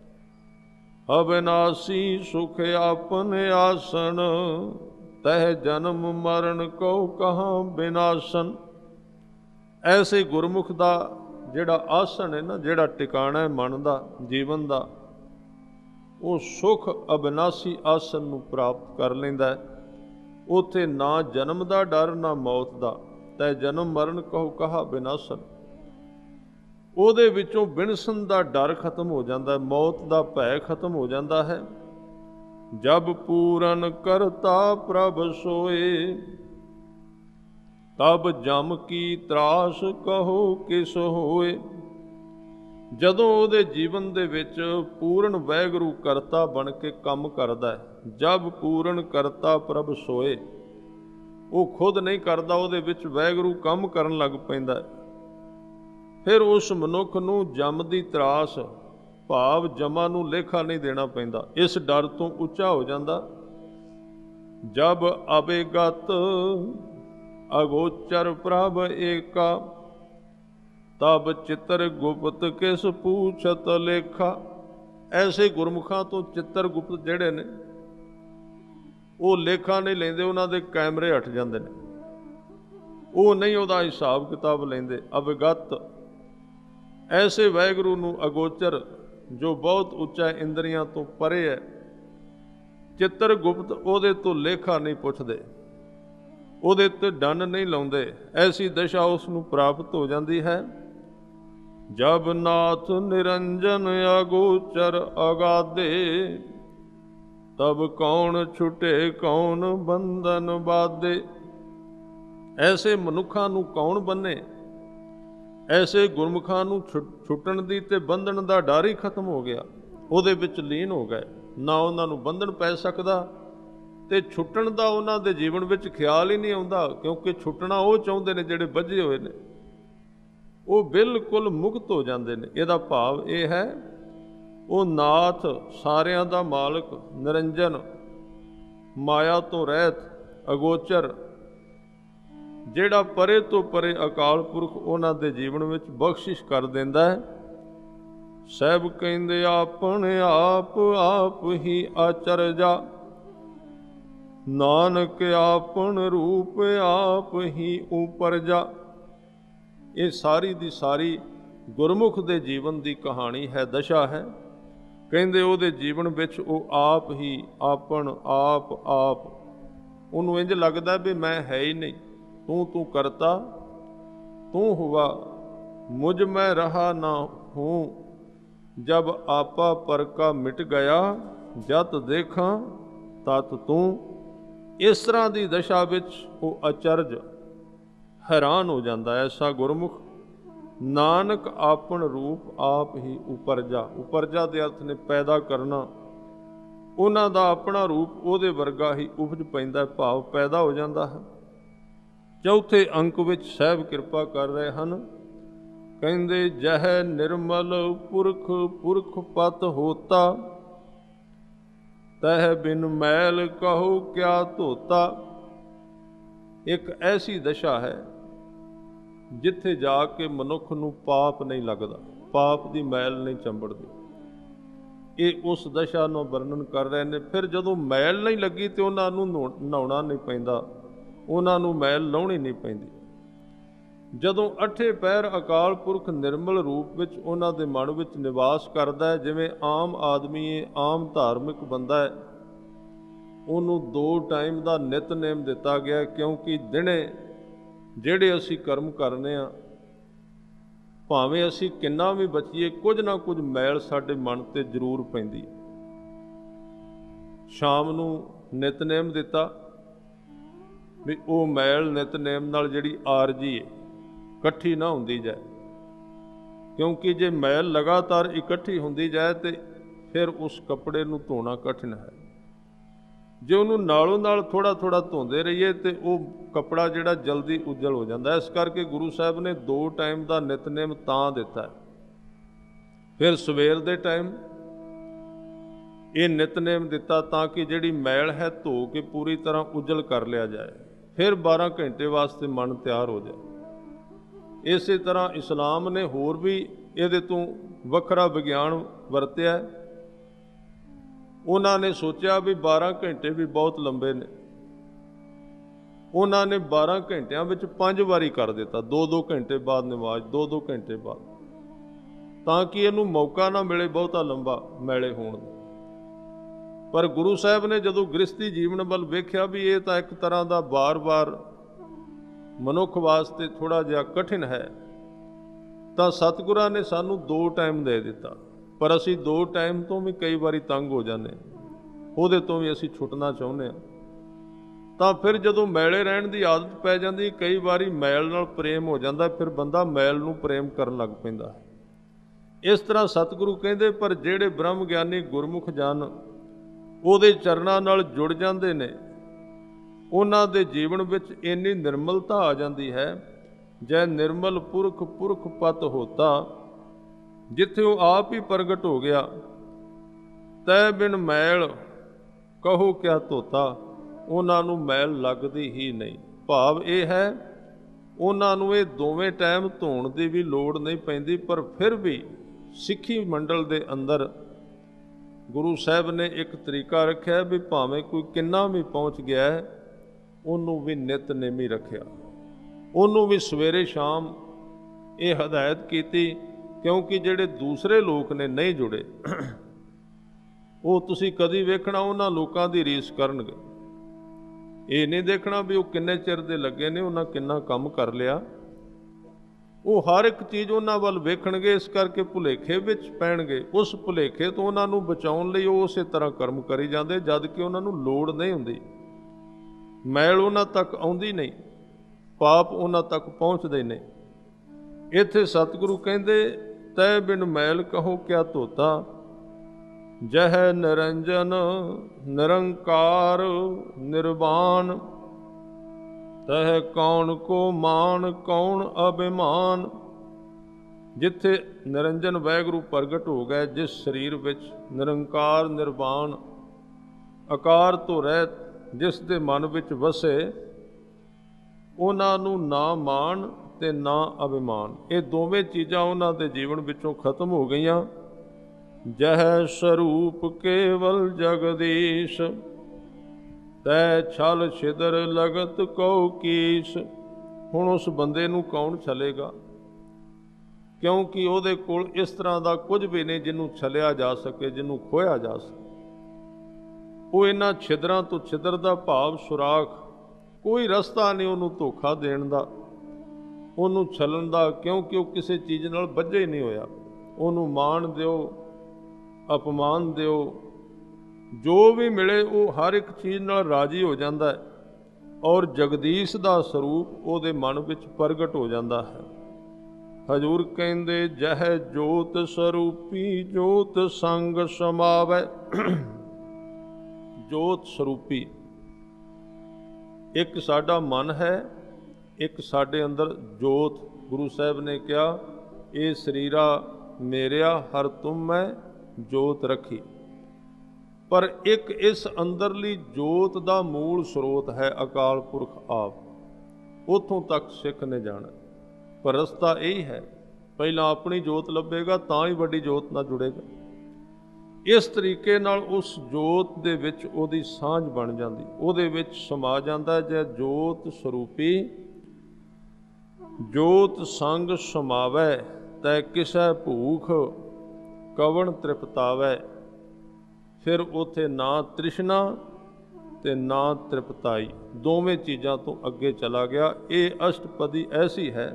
ਅਬਿਨਾਸੀ ਸੁਖ ਆਪਨ ਆਸਣ, ਤਹਿ ਜਨਮ ਮਰਨ ਕਉ ਕਹਾਂ ਬਿਨਾਸਨ। ਐਸੇ ਗੁਰਮੁਖ ਦਾ ਜਿਹੜਾ ਆਸਣ ਹੈ ਨਾ, ਜਿਹੜਾ ਟਿਕਾਣਾ ਹੈ ਮਨ ਦਾ, ਜੀਵਨ ਦਾ, ਉਹ ਸੁਖ ਅਬਿਨਾਸੀ ਆਸਣ ਨੂੰ ਪ੍ਰਾਪਤ ਕਰ ਲੈਂਦਾ ਹੈ। ਉੱਥੇ ਨਾ ਜਨਮ ਦਾ ਡਰ, ਨਾ ਮੌਤ ਦਾ। ਤੈ ਜਨਮ ਮਰਨ ਕਹੋ ਕਹਾ ਬਿਨਾਸਨ। ਉਹਦੇ ਵਿੱਚੋਂ ਬਿਨਸਨ ਦਾ ਡਰ ਖਤਮ ਹੋ ਜਾਂਦਾ, ਮੌਤ ਦਾ ਭੈ ਖਤਮ ਹੋ ਜਾਂਦਾ ਹੈ। ਜਬ ਪੂਰਨ ਕਰਤਾ ਪ੍ਰਭ ਸੋਏ, ਤਬ ਜਮ ਕੀ ਤਰਾਸ ਕਹੋ ਕਿਸ ਹੋਏ। ਜਦੋਂ ਉਹਦੇ ਜੀਵਨ ਦੇ ਵਿੱਚ ਪੂਰਨ ਵਾਹਿਗੁਰੂ ਕਰਤਾ ਬਣ ਕੇ ਕੰਮ ਕਰਦਾ ਹੈ, ਜਬ ਪੂਰਨ ਕਰਤਾ ਪ੍ਰਭ ਸੋਏ, ਉਹ ਖੁਦ ਨਹੀਂ ਕਰਦਾ, ਉਹਦੇ ਵਿੱਚ ਵਾਹਿਗੁਰੂ ਕੰਮ ਕਰਨ ਲੱਗ ਪੈਂਦਾ। ਫਿਰ ਉਸ ਮਨੁੱਖ ਨੂੰ ਜਮ ਦੀ ਤਰਾਸ, ਭਾਵ ਜਮਾਂ ਨੂੰ ਲੇਖਾ ਨਹੀਂ ਦੇਣਾ ਪੈਂਦਾ। ਇਸ ਡਰ ਤੋਂ ਉੱਚਾ ਹੋ ਜਾਂਦਾ। ਜਬ ਅਬੇਗਤ ਅਗੋਚਰ ਪ੍ਰਭ ਏਕਾ, ਤਬ ਚਿੱਤਰ ਗੁਪਤ ਕਿਸ ਪੂਛਤ ਲੇਖਾ। ਐਸੇ ਗੁਰਮੁਖਾਂ ਤੋਂ ਚਿੱਤਰ ਗੁਪਤ ਜਿਹੜੇ ਨੇ ਉਹ ਲੇਖਾ ਨਹੀਂ ਲੈਂਦੇ, ਉਹਨਾਂ ਦੇ ਕੈਮਰੇ ਹਟ ਜਾਂਦੇ ਨੇ, ਉਹ ਨਹੀਂ ਉਹਦਾ ਹਿਸਾਬ ਕਿਤਾਬ ਲੈਂਦੇ। ਅਵਗਤ ਐਸੇ ਵਾਹਿਗੁਰੂ ਨੂੰ ਅਗੋਚਰ ਜੋ ਬਹੁਤ ਉੱਚਾ ਇੰਦਰੀਆਂ ਤੋਂ ਪਰੇ ਹੈ, ਚਿੱਤਰ ਗੁਪਤ ਉਹਦੇ ਤੋਂ ਲੇਖਾ ਨਹੀਂ ਪੁੱਛਦੇ, ਉਹਦੇ ਤੇ ਡੰਨ ਨਹੀਂ ਲਾਉਂਦੇ। ਐਸੀ ਦਸ਼ਾ ਉਸ ਨੂੰ ਪ੍ਰਾਪਤ ਹੋ ਜਾਂਦੀ ਹੈ। ਜਬ ਨਾਥ ਨਿਰੰਜਨ ਅਗੋਚਰ ਅਗਾਧੇ, ਤਬ ਕੌਣ ਛੁਟੇ ਕੌਣ ਬੰਧਨ ਬਾਧੇ। ਐਸੇ ਮਨੁੱਖਾਂ ਨੂੰ ਕੌਣ ਬੰਨੇ, ਐਸੇ ਗੁਰਮੁਖਾਂ ਨੂੰ ਛੁੱਟਣ ਦੀ ਤੇ ਬੰਧਨ ਦਾ ਡਰ ਹੀ ਖਤਮ ਹੋ ਗਿਆ, ਉਹਦੇ ਵਿੱਚ ਲੀਨ ਹੋ ਗਏ। ਨਾ ਉਹਨਾਂ ਨੂੰ ਬੰਧਨ ਪੈ ਸਕਦਾ ਤੇ ਛੁੱਟਣ ਦਾ ਉਹਨਾਂ ਦੇ ਜੀਵਨ ਵਿੱਚ ਖਿਆਲ ਹੀ ਨਹੀਂ ਆਉਂਦਾ, ਕਿਉਂਕਿ ਛੁੱਟਣਾ ਉਹ ਚਾਹੁੰਦੇ ਨੇ ਜਿਹੜੇ ਬੱਝੇ ਹੋਏ ਨੇ, ਉਹ ਬਿਲਕੁਲ ਮੁਕਤ ਹੋ ਜਾਂਦੇ ਨੇ। ਇਹਦਾ ਭਾਵ ਇਹ ਹੈ, ਉਹ ਨਾਥ ਸਾਰਿਆਂ ਦਾ ਮਾਲਕ, ਨਿਰੰਜਨ, ਮਾਇਆ ਤੋਂ ਰਹਿਤ, ਅਗੋਚਰ, ਜਿਹੜਾ ਪਰੇ ਤੋਂ ਪਰੇ ਅਕਾਲ ਪੁਰਖ ਉਹਨਾਂ ਦੇ ਜੀਵਨ ਵਿੱਚ ਬਖਸ਼ਿਸ਼ ਕਰ ਦਿੰਦਾ ਹੈ। ਸਭ ਕਹਿੰਦੇ ਆਪਣੇ ਆਪ ਆਪ ਹੀ ਆਚਰਜਾ, ਨਾਨਕ ਆਪਨ ਰੂਪ ਆਪ ਹੀ ਉਪਰਜਾ। ਇਹ ਸਾਰੀ ਦੀ ਸਾਰੀ ਗੁਰਮੁਖ ਦੇ ਜੀਵਨ ਦੀ ਕਹਾਣੀ ਹੈ, ਦਸ਼ਾ ਹੈ। ਕਹਿੰਦੇ ਉਹਦੇ ਜੀਵਨ ਵਿੱਚ ਉਹ ਆਪ ਹੀ ਆਪਣ ਆਪ ਆਪ, ਉਹਨੂੰ ਇੰਜ ਲੱਗਦਾ ਵੀ ਮੈਂ ਹੈ ਹੀ ਨਹੀਂ, ਤੂੰ ਕਰਤਾ, ਤੂੰ ਹੁਆ, ਮੁਝ ਮੈਂ ਰਹਾ ਨਾ ਹੂੰ। ਜਬ ਆਪਾ ਪਰ ਕਾ ਮਿਟ ਗਿਆ, ਜਤ ਦੇਖਾਂ ਤਤ ਤੂੰ। ਇਸ ਤਰ੍ਹਾਂ ਦੀ ਦਸ਼ਾ ਵਿੱਚ ਉਹ ਅਚਰਜ ਹੈਰਾਨ ਹੋ ਜਾਂਦਾ। ਐਸਾ ਗੁਰਮੁਖ ਨਾਨਕ ਆਪਣ ਰੂਪ ਆਪ ਹੀ ਉਪਰਜਾ। ਉਪਰਜਾ ਦੇ ਅਰਥ ਨੇ ਪੈਦਾ ਕਰਨਾ, ਉਹਨਾਂ ਦਾ ਆਪਣਾ ਰੂਪ ਉਹਦੇ ਵਰਗਾ ਹੀ ਉਪਜ ਪੈਂਦਾ, ਭਾਵ ਪੈਦਾ ਹੋ ਜਾਂਦਾ ਹੈ। ਚੌਥੇ ਅੰਕ ਵਿੱਚ ਸਾਹਿਬ ਕਿਰਪਾ ਕਰ ਰਹੇ ਹਨ, ਕਹਿੰਦੇ ਜਹ ਨਿਰਮਲ ਪੁਰਖ ਪੁਰਖ ਪਤ ਹੋਤਾ, ਤਹ ਬਿਨ ਮੈਲ ਕਹੋ ਕਿਆ ਧੋਤਾ। ਇੱਕ ਐਸੀ ਦਸ਼ਾ ਹੈ ਜਿੱਥੇ ਜਾ ਕੇ ਮਨੁੱਖ ਨੂੰ ਪਾਪ ਨਹੀਂ ਲੱਗਦਾ, ਪਾਪ ਦੀ ਮੈਲ ਨਹੀਂ ਚੰਬੜਦੀ। ਇਹ ਉਸ ਦਸ਼ਾ ਨੂੰ ਵਰਣਨ ਕਰ ਰਹੇ ਨੇ। ਫਿਰ ਜਦੋਂ ਮੈਲ ਨਹੀਂ ਲੱਗੀ ਤੇ ਉਹਨਾਂ ਨੂੰ ਨਹਾਉਣਾ ਨਹੀਂ ਪੈਂਦਾ, ਉਹਨਾਂ ਨੂੰ ਮੈਲ ਲਾਉਣੀ ਨਹੀਂ ਪੈਂਦੀ। ਜਦੋਂ ਅੱਠੇ ਪੈਰ ਅਕਾਲ ਪੁਰਖ ਨਿਰਮਲ ਰੂਪ ਵਿੱਚ ਉਹਨਾਂ ਦੇ ਮਨ ਵਿੱਚ ਨਿਵਾਸ ਕਰਦਾ ਹੈ, ਜਿਵੇਂ ਆਮ ਆਦਮੀ ਹੈ, ਆਮ ਧਾਰਮਿਕ ਬੰਦਾ ਹੈ, ਉਹਨੂੰ 2 ਟਾਈਮ ਦਾ ਨਿਤਨੇਮ ਦਿੱਤਾ ਗਿਆ, ਕਿਉਂਕਿ ਦਿਨੇ ਜਿਹੜੇ ਅਸੀਂ ਕਰਮ ਕਰਨੇ ਆ, ਭਾਵੇਂ ਅਸੀਂ ਕਿੰਨਾ ਵੀ ਬਚੀਏ, ਕੁਝ ਨਾ ਕੁਝ ਮੈਲ ਸਾਡੇ ਮਨ ਤੇ ਜ਼ਰੂਰ ਪੈਂਦੀ। ਸ਼ਾਮ ਨੂੰ ਨਿਤਨੇਮ ਦਿੱਤਾ ਵੀ ਉਹ ਮੈਲ ਨਿਤਨੇਮ ਨਾਲ ਜਿਹੜੀ ਆਰਜੀ ਹੈ ਇਕੱਠੀ ਨਾ ਹੁੰਦੀ ਜਾਏ, ਕਿਉਂਕਿ ਜੇ ਮੈਲ ਲਗਾਤਾਰ ਇਕੱਠੀ ਹੁੰਦੀ ਜਾਏ ਤੇ ਫਿਰ ਉਸ ਕੱਪੜੇ ਨੂੰ ਧੋਣਾ ਕਠਿਨ ਹੈ। ਜੇ ਉਹਨੂੰ ਨਾਲੋਂ ਨਾਲ ਥੋੜ੍ਹਾ ਥੋੜ੍ਹਾ ਧੋਂਦੇ ਰਹੀਏ ਤੇ ਉਹ ਕੱਪੜਾ ਜਿਹੜਾ ਜਲਦੀ ਉਜਲ ਹੋ ਜਾਂਦਾ। ਇਸ ਕਰਕੇ ਗੁਰੂ ਸਾਹਿਬ ਨੇ 2 ਟਾਈਮ ਦਾ ਨਿਤਨੇਮ ਤਾਂ ਦਿੱਤਾ ਹੈ। ਫਿਰ ਸਵੇਰ ਦੇ ਟਾਈਮ ਇਹ ਨਿਤਨੇਮ ਦਿੱਤਾ ਤਾਂ ਕਿ ਜਿਹੜੀ ਮੈਲ ਹੈ ਧੋ ਕੇ ਪੂਰੀ ਤਰ੍ਹਾਂ ਉਜਲ ਕਰ ਲਿਆ ਜਾਏ। ਫਿਰ 12 ਘੰਟੇ ਵਾਸਤੇ ਮਨ ਤਿਆਰ ਹੋ ਜਾਏ। ਇਸੇ ਤਰ੍ਹਾਂ ਇਸਲਾਮ ਨੇ ਹੋਰ ਵੀ ਇਹਦੇ ਤੋਂ ਵੱਖਰਾ ਵਿਗਿਆਨ ਵਰਤਿਆ। ਉਹਨਾਂ ਨੇ ਸੋਚਿਆ ਵੀ 12 ਘੰਟੇ ਵੀ ਬਹੁਤ ਲੰਬੇ ਨੇ, ਉਹਨਾਂ ਨੇ 12 ਘੰਟਿਆਂ ਵਿੱਚ 5 ਵਾਰੀ ਕਰ ਦਿੱਤਾ, 2-2 ਘੰਟੇ ਬਾਅਦ ਨਮਾਜ਼, 2-2 ਘੰਟੇ ਬਾਅਦ, ਤਾਂ ਕਿ ਇਹਨੂੰ ਮੌਕਾ ਨਾ ਮਿਲੇ ਬਹੁਤਾ ਲੰਬਾ ਮੈਲੇ ਹੋਣ ਦਾ। ਪਰ ਗੁਰੂ ਸਾਹਿਬ ਨੇ ਜਦੋਂ ਗ੍ਰਸਤੀ ਜੀਵਨ ਵੱਲ ਵੇਖਿਆ ਵੀ ਇਹ ਤਾਂ ਇੱਕ ਤਰ੍ਹਾਂ ਦਾ ਵਾਰ-ਵਾਰ ਮਨੁੱਖ ਵਾਸਤੇ ਥੋੜ੍ਹਾ ਜਿਹਾ ਕਠਿਨ ਹੈ, ਤਾਂ ਸਤਿਗੁਰਾਂ ਨੇ ਸਾਨੂੰ 2 ਟਾਈਮ ਦੇ ਦਿੱਤਾ। ਪਰ ਅਸੀਂ 2 ਟਾਈਮ ਤੋਂ ਵੀ ਕਈ ਵਾਰੀ ਤੰਗ ਹੋ ਜਾਂਦੇ, ਉਹਦੇ ਤੋਂ ਵੀ ਅਸੀਂ ਛੁੱਟਣਾ ਚਾਹੁੰਦੇ ਹਾਂ। ਤਾਂ ਫਿਰ ਜਦੋਂ ਮੈਲੇ ਰਹਿਣ ਦੀ ਆਦਤ ਪੈ ਜਾਂਦੀ, ਕਈ ਵਾਰੀ ਮੈਲ ਨਾਲ ਪ੍ਰੇਮ ਹੋ ਜਾਂਦਾ, ਫਿਰ ਬੰਦਾ ਮੈਲ ਨੂੰ ਪ੍ਰੇਮ ਕਰਨ ਲੱਗ ਪੈਂਦਾ ਹੈ। ਇਸ ਤਰ੍ਹਾਂ ਸਤਿਗੁਰੂ ਕਹਿੰਦੇ, ਪਰ ਜਿਹੜੇ ਬ੍ਰਹਮ ਗਿਆਨੀ ਗੁਰਮੁਖ ਜਨ ਉਹਦੇ ਚਰਨਾਂ ਨਾਲ ਜੁੜ ਜਾਂਦੇ ਨੇ, ਉਹਨਾਂ ਦੇ ਜੀਵਨ ਵਿੱਚ ਇੰਨੀ ਨਿਰਮਲਤਾ ਆ ਜਾਂਦੀ ਹੈ, ਜੈ ਨਿਰਮਲ ਪੁਰਖ ਪੁਰਖ ਪਤ ਹੋਤਾ, ਜਿੱਥੇ ਉਹ ਆਪ ਹੀ ਪ੍ਰਗਟ ਹੋ ਗਿਆ। ਤੈ ਬਿਨ ਮੈਲ ਕਹੋ ਕਿਆ ਧੋਤਾ, ਉਹਨਾਂ ਨੂੰ ਮੈਲ ਲੱਗਦੀ ਹੀ ਨਹੀਂ। ਭਾਵ ਇਹ ਹੈ ਉਹਨਾਂ ਨੂੰ ਇਹ ਦੋਵੇਂ ਟਾਈਮ ਧੋਣ ਦੀ ਵੀ ਲੋੜ ਨਹੀਂ ਪੈਂਦੀ, ਪਰ ਫਿਰ ਵੀ ਸਿੱਖੀ ਮੰਡਲ ਦੇ ਅੰਦਰ ਗੁਰੂ ਸਾਹਿਬ ਨੇ ਇੱਕ ਤਰੀਕਾ ਰੱਖਿਆ ਵੀ ਭਾਵੇਂ ਕੋਈ ਕਿੰਨਾ ਵੀ ਪਹੁੰਚ ਗਿਆ ਹੈ, ਉਹਨੂੰ ਵੀ ਨਿਤਨੇਮੀ ਰੱਖਿਆ, ਉਹਨੂੰ ਵੀ ਸਵੇਰੇ ਸ਼ਾਮ ਇਹ ਹਦਾਇਤ ਕੀਤੀ, ਕਿਉਂਕਿ ਜਿਹੜੇ ਦੂਸਰੇ ਲੋਕ ਨੇ ਨਹੀਂ ਜੁੜੇ, ਉਹ ਤੁਸੀਂ ਕਦੀ ਵੇਖਣਾ ਉਹਨਾਂ ਲੋਕਾਂ ਦੀ ਰੀਸ ਕਰਨਗੇ। ਇਹ ਨਹੀਂ ਦੇਖਣਾ ਵੀ ਉਹ ਕਿੰਨੇ ਚਿਰ ਦੇ ਲੱਗੇ ਨੇ, ਉਹਨਾਂ ਕਿੰਨਾ ਕੰਮ ਕਰ ਲਿਆ। ਉਹ ਹਰ ਇੱਕ ਚੀਜ਼ ਉਹਨਾਂ ਵੱਲ ਵੇਖਣਗੇ, ਇਸ ਕਰਕੇ ਭੁਲੇਖੇ ਵਿੱਚ ਪੈਣਗੇ। ਉਸ ਭੁਲੇਖੇ ਤੋਂ ਉਹਨਾਂ ਨੂੰ ਬਚਾਉਣ ਲਈ ਉਹ ਉਸੇ ਤਰ੍ਹਾਂ ਕਰਮ ਕਰੀ ਜਾਂਦੇ, ਜਦ ਕਿ ਉਹਨਾਂ ਨੂੰ ਲੋੜ ਨਹੀਂ ਹੁੰਦੀ। ਮੈਲ ਉਹਨਾਂ ਤੱਕ ਆਉਂਦੀ ਨਹੀਂ, ਪਾਪ ਉਹਨਾਂ ਤੱਕ ਪਹੁੰਚਦੇ ਨਹੀਂ। ਇੱਥੇ ਸਤਿਗੁਰੂ ਕਹਿੰਦੇ, ਤੈ ਬਿਨ ਮੈਲ ਕਹੋ ਕਿਆ ਧੋਤਾ, ਜਹ ਨਿਰੰਜਨ ਨਿਰੰਕਾਰ ਨਿਰਵਾਣ, ਤਹ ਕੌਣ ਕੋ ਮਾਨ ਕੌਣ ਅਭਿਮਾਨ। ਜਿੱਥੇ ਨਿਰੰਜਨ ਵਾਹਿਗੁਰੂ ਪ੍ਰਗਟ ਹੋ ਗਏ, ਜਿਸ ਸਰੀਰ ਵਿੱਚ ਨਿਰੰਕਾਰ ਨਿਰਵਾਣ ਆਕਾਰ ਤੋਂ ਰਹਿਤ ਜਿਸ ਦੇ ਮਨ ਵਿੱਚ ਵਸੇ, ਉਹਨਾਂ ਨੂੰ ਨਾ ਮਾਣ ਤੇ ਨਾ ਅਭਿਮਾਨ। ਇਹ ਦੋਵੇਂ ਚੀਜ਼ਾਂ ਉਹਨਾਂ ਦੇ ਜੀਵਨ ਵਿੱਚੋਂ ਖਤਮ ਹੋ ਗਈਆਂ। ਜਹ ਸਰੂਪ ਕੇਵਲ ਜਗਦੀਸ਼, ਤੈ ਛਲ ਛਿਦਰ ਲਗਤ ਕਉ ਕੀਸ। ਹੁਣ ਉਸ ਬੰਦੇ ਨੂੰ ਕੌਣ ਛਲੇਗਾ, ਕਿਉਂਕਿ ਉਹਦੇ ਕੋਲ ਇਸ ਤਰ੍ਹਾਂ ਦਾ ਕੁਝ ਵੀ ਨਹੀਂ ਜਿਹਨੂੰ ਛਲਿਆ ਜਾ ਸਕੇ, ਜਿਹਨੂੰ ਖੋਇਆ ਜਾ ਸਕੇ। ਉਹ ਇਹਨਾਂ ਛਿਦਰਾਂ ਤੋਂ ਛਿਦਰ ਦਾ ਭਾਵ ਸੁਰਾਖ, ਕੋਈ ਰਸਤਾ ਨਹੀਂ ਉਹਨੂੰ ਧੋਖਾ ਦੇਣ ਦਾ, ਉਹਨੂੰ ਛਲਣ ਦਾ, ਕਿਉਂਕਿ ਉਹ ਕਿਸੇ ਚੀਜ਼ ਨਾਲ ਬੱਝੇ ਨਹੀਂ ਹੋਇਆ। ਉਹਨੂੰ ਮਾਣ ਦਿਓ, ਅਪਮਾਨ ਦਿਓ, ਜੋ ਵੀ ਮਿਲੇ ਉਹ ਹਰ ਇੱਕ ਚੀਜ਼ ਨਾਲ ਰਾਜੀ ਹੋ ਜਾਂਦਾ ਹੈ, ਔਰ ਜਗਦੀਸ਼ ਦਾ ਸਰੂਪ ਉਹਦੇ ਮਨ ਵਿੱਚ ਪ੍ਰਗਟ ਹੋ ਜਾਂਦਾ ਹੈ। ਹਜ਼ੂਰ ਕਹਿੰਦੇ, ਜਹ ਜੋਤ ਸਰੂਪੀ ਜੋਤ ਸੰਗ ਸਮਾਵੈ। ਜੋਤ ਸਰੂਪੀ ਇੱਕ ਸਾਡਾ ਮਨ ਹੈ, ਇੱਕ ਸਾਡੇ ਅੰਦਰ ਜੋਤ। ਗੁਰੂ ਸਾਹਿਬ ਨੇ ਕਿਹਾ, ਇਹ ਸਰੀਰਾ ਮੇਰਿਆ ਹਰ ਤੁਮ ਮੈਂ ਜੋਤ ਰੱਖੀ। ਪਰ ਇੱਕ ਇਸ ਅੰਦਰਲੀ ਜੋਤ ਦਾ ਮੂਲ ਸਰੋਤ ਹੈ ਅਕਾਲ ਪੁਰਖ ਆਪ, ਉੱਥੋਂ ਤੱਕ ਸਿੱਖ ਨੇ ਜਾਣਾ। ਪਰ ਰਸਤਾ ਇਹੀ ਹੈ, ਪਹਿਲਾਂ ਆਪਣੀ ਜੋਤ ਲੱਭੇਗਾ ਤਾਂ ਹੀ ਵੱਡੀ ਜੋਤ ਨਾਲ ਜੁੜੇਗਾ। ਇਸ ਤਰੀਕੇ ਨਾਲ ਉਸ ਜੋਤ ਦੇ ਵਿੱਚ ਉਹਦੀ ਸਾਂਝ ਬਣ ਜਾਂਦੀ, ਉਹਦੇ ਵਿੱਚ ਸਮਾ ਜਾਂਦਾ। ਜੇ ਜੋਤ ਸਰੂਪੀ ਜੋਤ ਸੰਗ ਸਮਾਵੈ, ਤੈ ਕਿਸੈ ਭੂਖ ਕਵਣ ਤ੍ਰਿਪਤਾਵੈ। ਫਿਰ ਉੱਥੇ ਨਾ ਤ੍ਰਿਸ਼ਨਾ ਤੇ ਨਾ ਤ੍ਰਿਪਤਾਈ, ਦੋਵੇਂ ਚੀਜ਼ਾਂ ਤੋਂ ਅੱਗੇ ਚਲਾ ਗਿਆ। ਇਹ ਅਸ਼ਟਪਦੀ ਐਸੀ ਹੈ,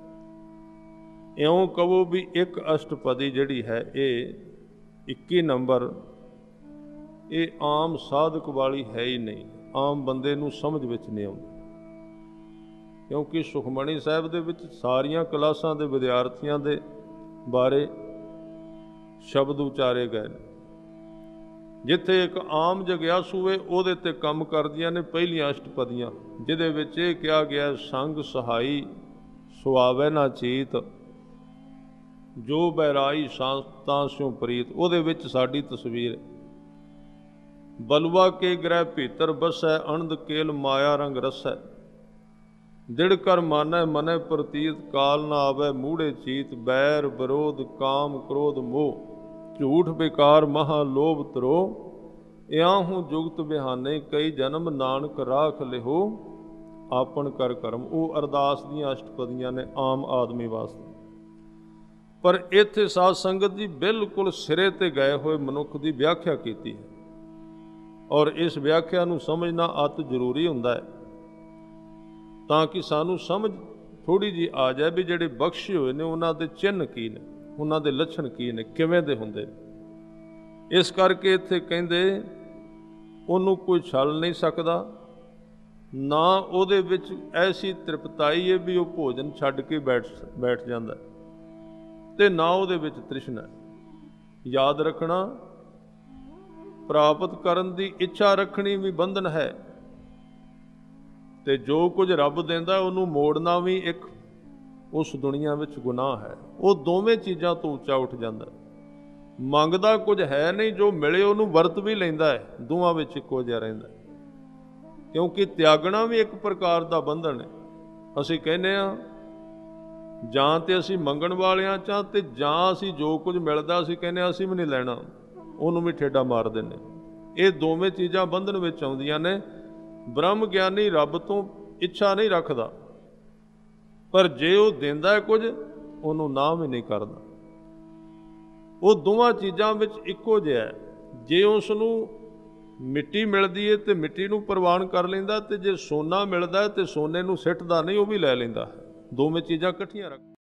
ਇਉਂ ਕਹੋ ਵੀ ਇੱਕ ਅਸ਼ਟਪਦੀ ਜਿਹੜੀ ਹੈ ਇਹ 21 ਨੰਬਰ, ਇਹ ਆਮ ਸਾਧਕ ਵਾਲੀ ਹੈ ਹੀ ਨਹੀਂ, ਆਮ ਬੰਦੇ ਨੂੰ ਸਮਝ ਵਿੱਚ ਨਹੀਂ ਆਉਂਦੀ। ਕਿਉਂਕਿ ਸੁਖਮਣੀ ਸਾਹਿਬ ਦੇ ਵਿੱਚ ਸਾਰੀਆਂ ਕਲਾਸਾਂ ਦੇ ਵਿਦਿਆਰਥੀਆਂ ਦੇ ਬਾਰੇ ਸ਼ਬਦ ਉਚਾਰੇ ਗਏ ਨੇ। ਜਿੱਥੇ ਇੱਕ ਆਮ ਜਗਿਆਸੂ ਹੈ, ਉਹਦੇ ਤੇ ਕੰਮ ਕਰਦੀਆਂ ਨੇ ਪਹਿਲੀਆਂ ਅਸ਼ਟਪਦੀਆਂ, ਜਿਹਦੇ ਵਿੱਚ ਇਹ ਕਿਹਾ ਗਿਆ, ਸੰਗ ਸਹਾਈ ਸੁਆਵੈ ਨਾ ਚੀਤ, ਜੋ ਬੈਰਾਈ ਤਾਂ ਸਿਉ ਪ੍ਰੀਤ। ਉਹਦੇ ਵਿੱਚ ਸਾਡੀ ਤਸਵੀਰ, ਬਲਵਾ ਕੇ ਗ੍ਰਹਿ ਭੀਤਰ ਬਸੈ, ਅਣਦ ਕੇਲ ਮਾਇਆ ਰੰਗ ਰਸੈ। ਦਿੜ ਕਰ ਮਾਨੈ ਮਨੈ ਪ੍ਰਤੀਤ, ਕਾਲ ਨਾ ਆਵੈ ਮੂੜੇ ਚੀਤ। ਬੈਰ ਵਿਰੋਧ ਕਾਮ ਕ੍ਰੋਧ ਮੋਹ, ਝੂਠ ਬੇਕਾਰ ਮਹਾ ਲੋਭ ਤਰੋ। ਇਆਹੂ ਜੁਗਤ ਬਿਹਾਨੇ, ਕਈ ਜਨਮ ਨਾਨਕ ਰਾਖ ਲਿਹੋ ਆਪਨ ਕਰ ਕਰਮ। ਉਹ ਅਰਦਾਸ ਦੀਆਂ ਅਸ਼ਟਪਦੀਆਂ ਨੇ ਆਮ ਆਦਮੀ ਵਾਸਤੇ। ਪਰ ਇੱਥੇ ਸਾਧ ਸੰਗਤ ਦੀ ਬਿਲਕੁਲ ਸਿਰੇ ਤੇ ਗਏ ਹੋਏ ਮਨੁੱਖ ਦੀ ਵਿਆਖਿਆ ਕੀਤੀ ਹੈ, ਔਰ ਇਸ ਵਿਆਖਿਆ ਨੂੰ ਸਮਝਣਾ ਅਤ ਜ਼ਰੂਰੀ ਹੁੰਦਾ ਹੈ, ਤਾਂ ਕਿ ਸਾਨੂੰ ਸਮਝ ਥੋੜ੍ਹੀ ਜਿਹੀ ਆ ਜਾਏ ਵੀ ਜਿਹੜੇ ਬਖਸ਼ੇ ਹੋਏ ਨੇ ਉਹਨਾਂ ਦੇ ਚਿੰਨ੍ਹ ਕੀ ਨੇ, ਉਹਨਾਂ ਦੇ ਲੱਛਣ ਕੀ ਨੇ, ਕਿਵੇਂ ਦੇ ਹੁੰਦੇ ਨੇ। ਇਸ ਕਰਕੇ ਇੱਥੇ ਕਹਿੰਦੇ, ਉਹਨੂੰ ਕੋਈ ਛਲ ਨਹੀਂ ਸਕਦਾ, ਨਾ ਉਹਦੇ ਵਿੱਚ ਐਸੀ ਤ੍ਰਿਪਤਾਈ ਹੈ ਵੀ ਉਹ ਭੋਜਨ ਛੱਡ ਕੇ ਬੈਠ ਜਾਂਦਾ, ਤੇ ਨਾ ਉਹਦੇ ਵਿੱਚ ਤ੍ਰਿਸ਼ਨਾ। ਯਾਦ ਰੱਖਣਾ, ਪ੍ਰਾਪਤ ਕਰਨ ਦੀ ਇੱਛਾ ਰੱਖਣੀ ਵੀ ਬੰਧਨ ਹੈ, ਤੇ ਜੋ ਕੁਝ ਰੱਬ ਦਿੰਦਾ ਉਹਨੂੰ ਮੋੜਨਾ ਵੀ ਇੱਕ ਉਸ ਦੁਨੀਆ ਵਿੱਚ ਗੁਨਾਹ ਹੈ। ਉਹ ਦੋਵੇਂ ਚੀਜ਼ਾਂ ਤੋਂ ਉੱਚਾ ਉੱਠ ਜਾਂਦਾ। ਮੰਗਦਾ ਕੁਝ ਹੈ ਨਹੀਂ, ਜੋ ਮਿਲੇ ਉਹਨੂੰ ਵਰਤ ਵੀ ਲੈਂਦਾ ਹੈ, ਦੋਵਾਂ ਵਿੱਚ ਇੱਕੋ ਜਿਹਾ ਰਹਿੰਦਾ। ਕਿਉਂਕਿ ਤਿਆਗਣਾ ਵੀ ਇੱਕ ਪ੍ਰਕਾਰ ਦਾ ਬੰਧਨ ਹੈ। ਅਸੀਂ ਕਹਿੰਦੇ ਆ ਜਾਂ ਤੇ ਅਸੀਂ ਮੰਗਣ ਵਾਲਿਆਂ ਚਾਂ ਤੇ ਜਾਂ ਅਸੀਂ ਜੋ ਕੁਝ ਮਿਲਦਾ ਅਸੀਂ ਕਹਿੰਦੇ ਅਸੀਂ ਵੀ ਨਹੀਂ ਲੈਣਾ, ਉਹਨੂੰ ਵੀ ਠੇਡਾ ਮਾਰ ਦਿੰਦੇ। ਇਹ ਦੋਵੇਂ ਚੀਜ਼ਾਂ ਬੰਧਨ ਵਿੱਚ ਆਉਂਦੀਆਂ ਨੇ। ਬ੍ਰਹਮ ਗਿਆਨੀ ਰੱਬ ਤੋਂ ਇੱਛਾ ਨਹੀਂ ਰੱਖਦਾ, ਪਰ ਜੇ ਉਹ ਦਿੰਦਾ ਹੈ ਕੁਝ ਉਹਨੂੰ ਨਾ ਵੀ ਨਹੀਂ ਕਰਦਾ। ਉਹ ਦੋਵਾਂ ਚੀਜ਼ਾਂ ਵਿੱਚ ਇੱਕੋ ਜਿਹਾ ਹੈ। ਜੇ ਉਸ ਨੂੰ ਮਿੱਟੀ ਮਿਲਦੀ ਹੈ ਤੇ ਮਿੱਟੀ ਨੂੰ ਪ੍ਰਵਾਨ ਕਰ ਲੈਂਦਾ, ਤੇ ਜੇ ਸੋਨਾ ਮਿਲਦਾ ਹੈ ਤੇ ਸੋਨੇ ਨੂੰ ਸਿੱਟਦਾ ਨਹੀਂ, ਉਹ ਵੀ ਲੈ ਲੈਂਦਾ। ਦੋਵੇਂ ਚੀਜ਼ਾਂ ਇਕੱਠੀਆਂ ਰੱਖ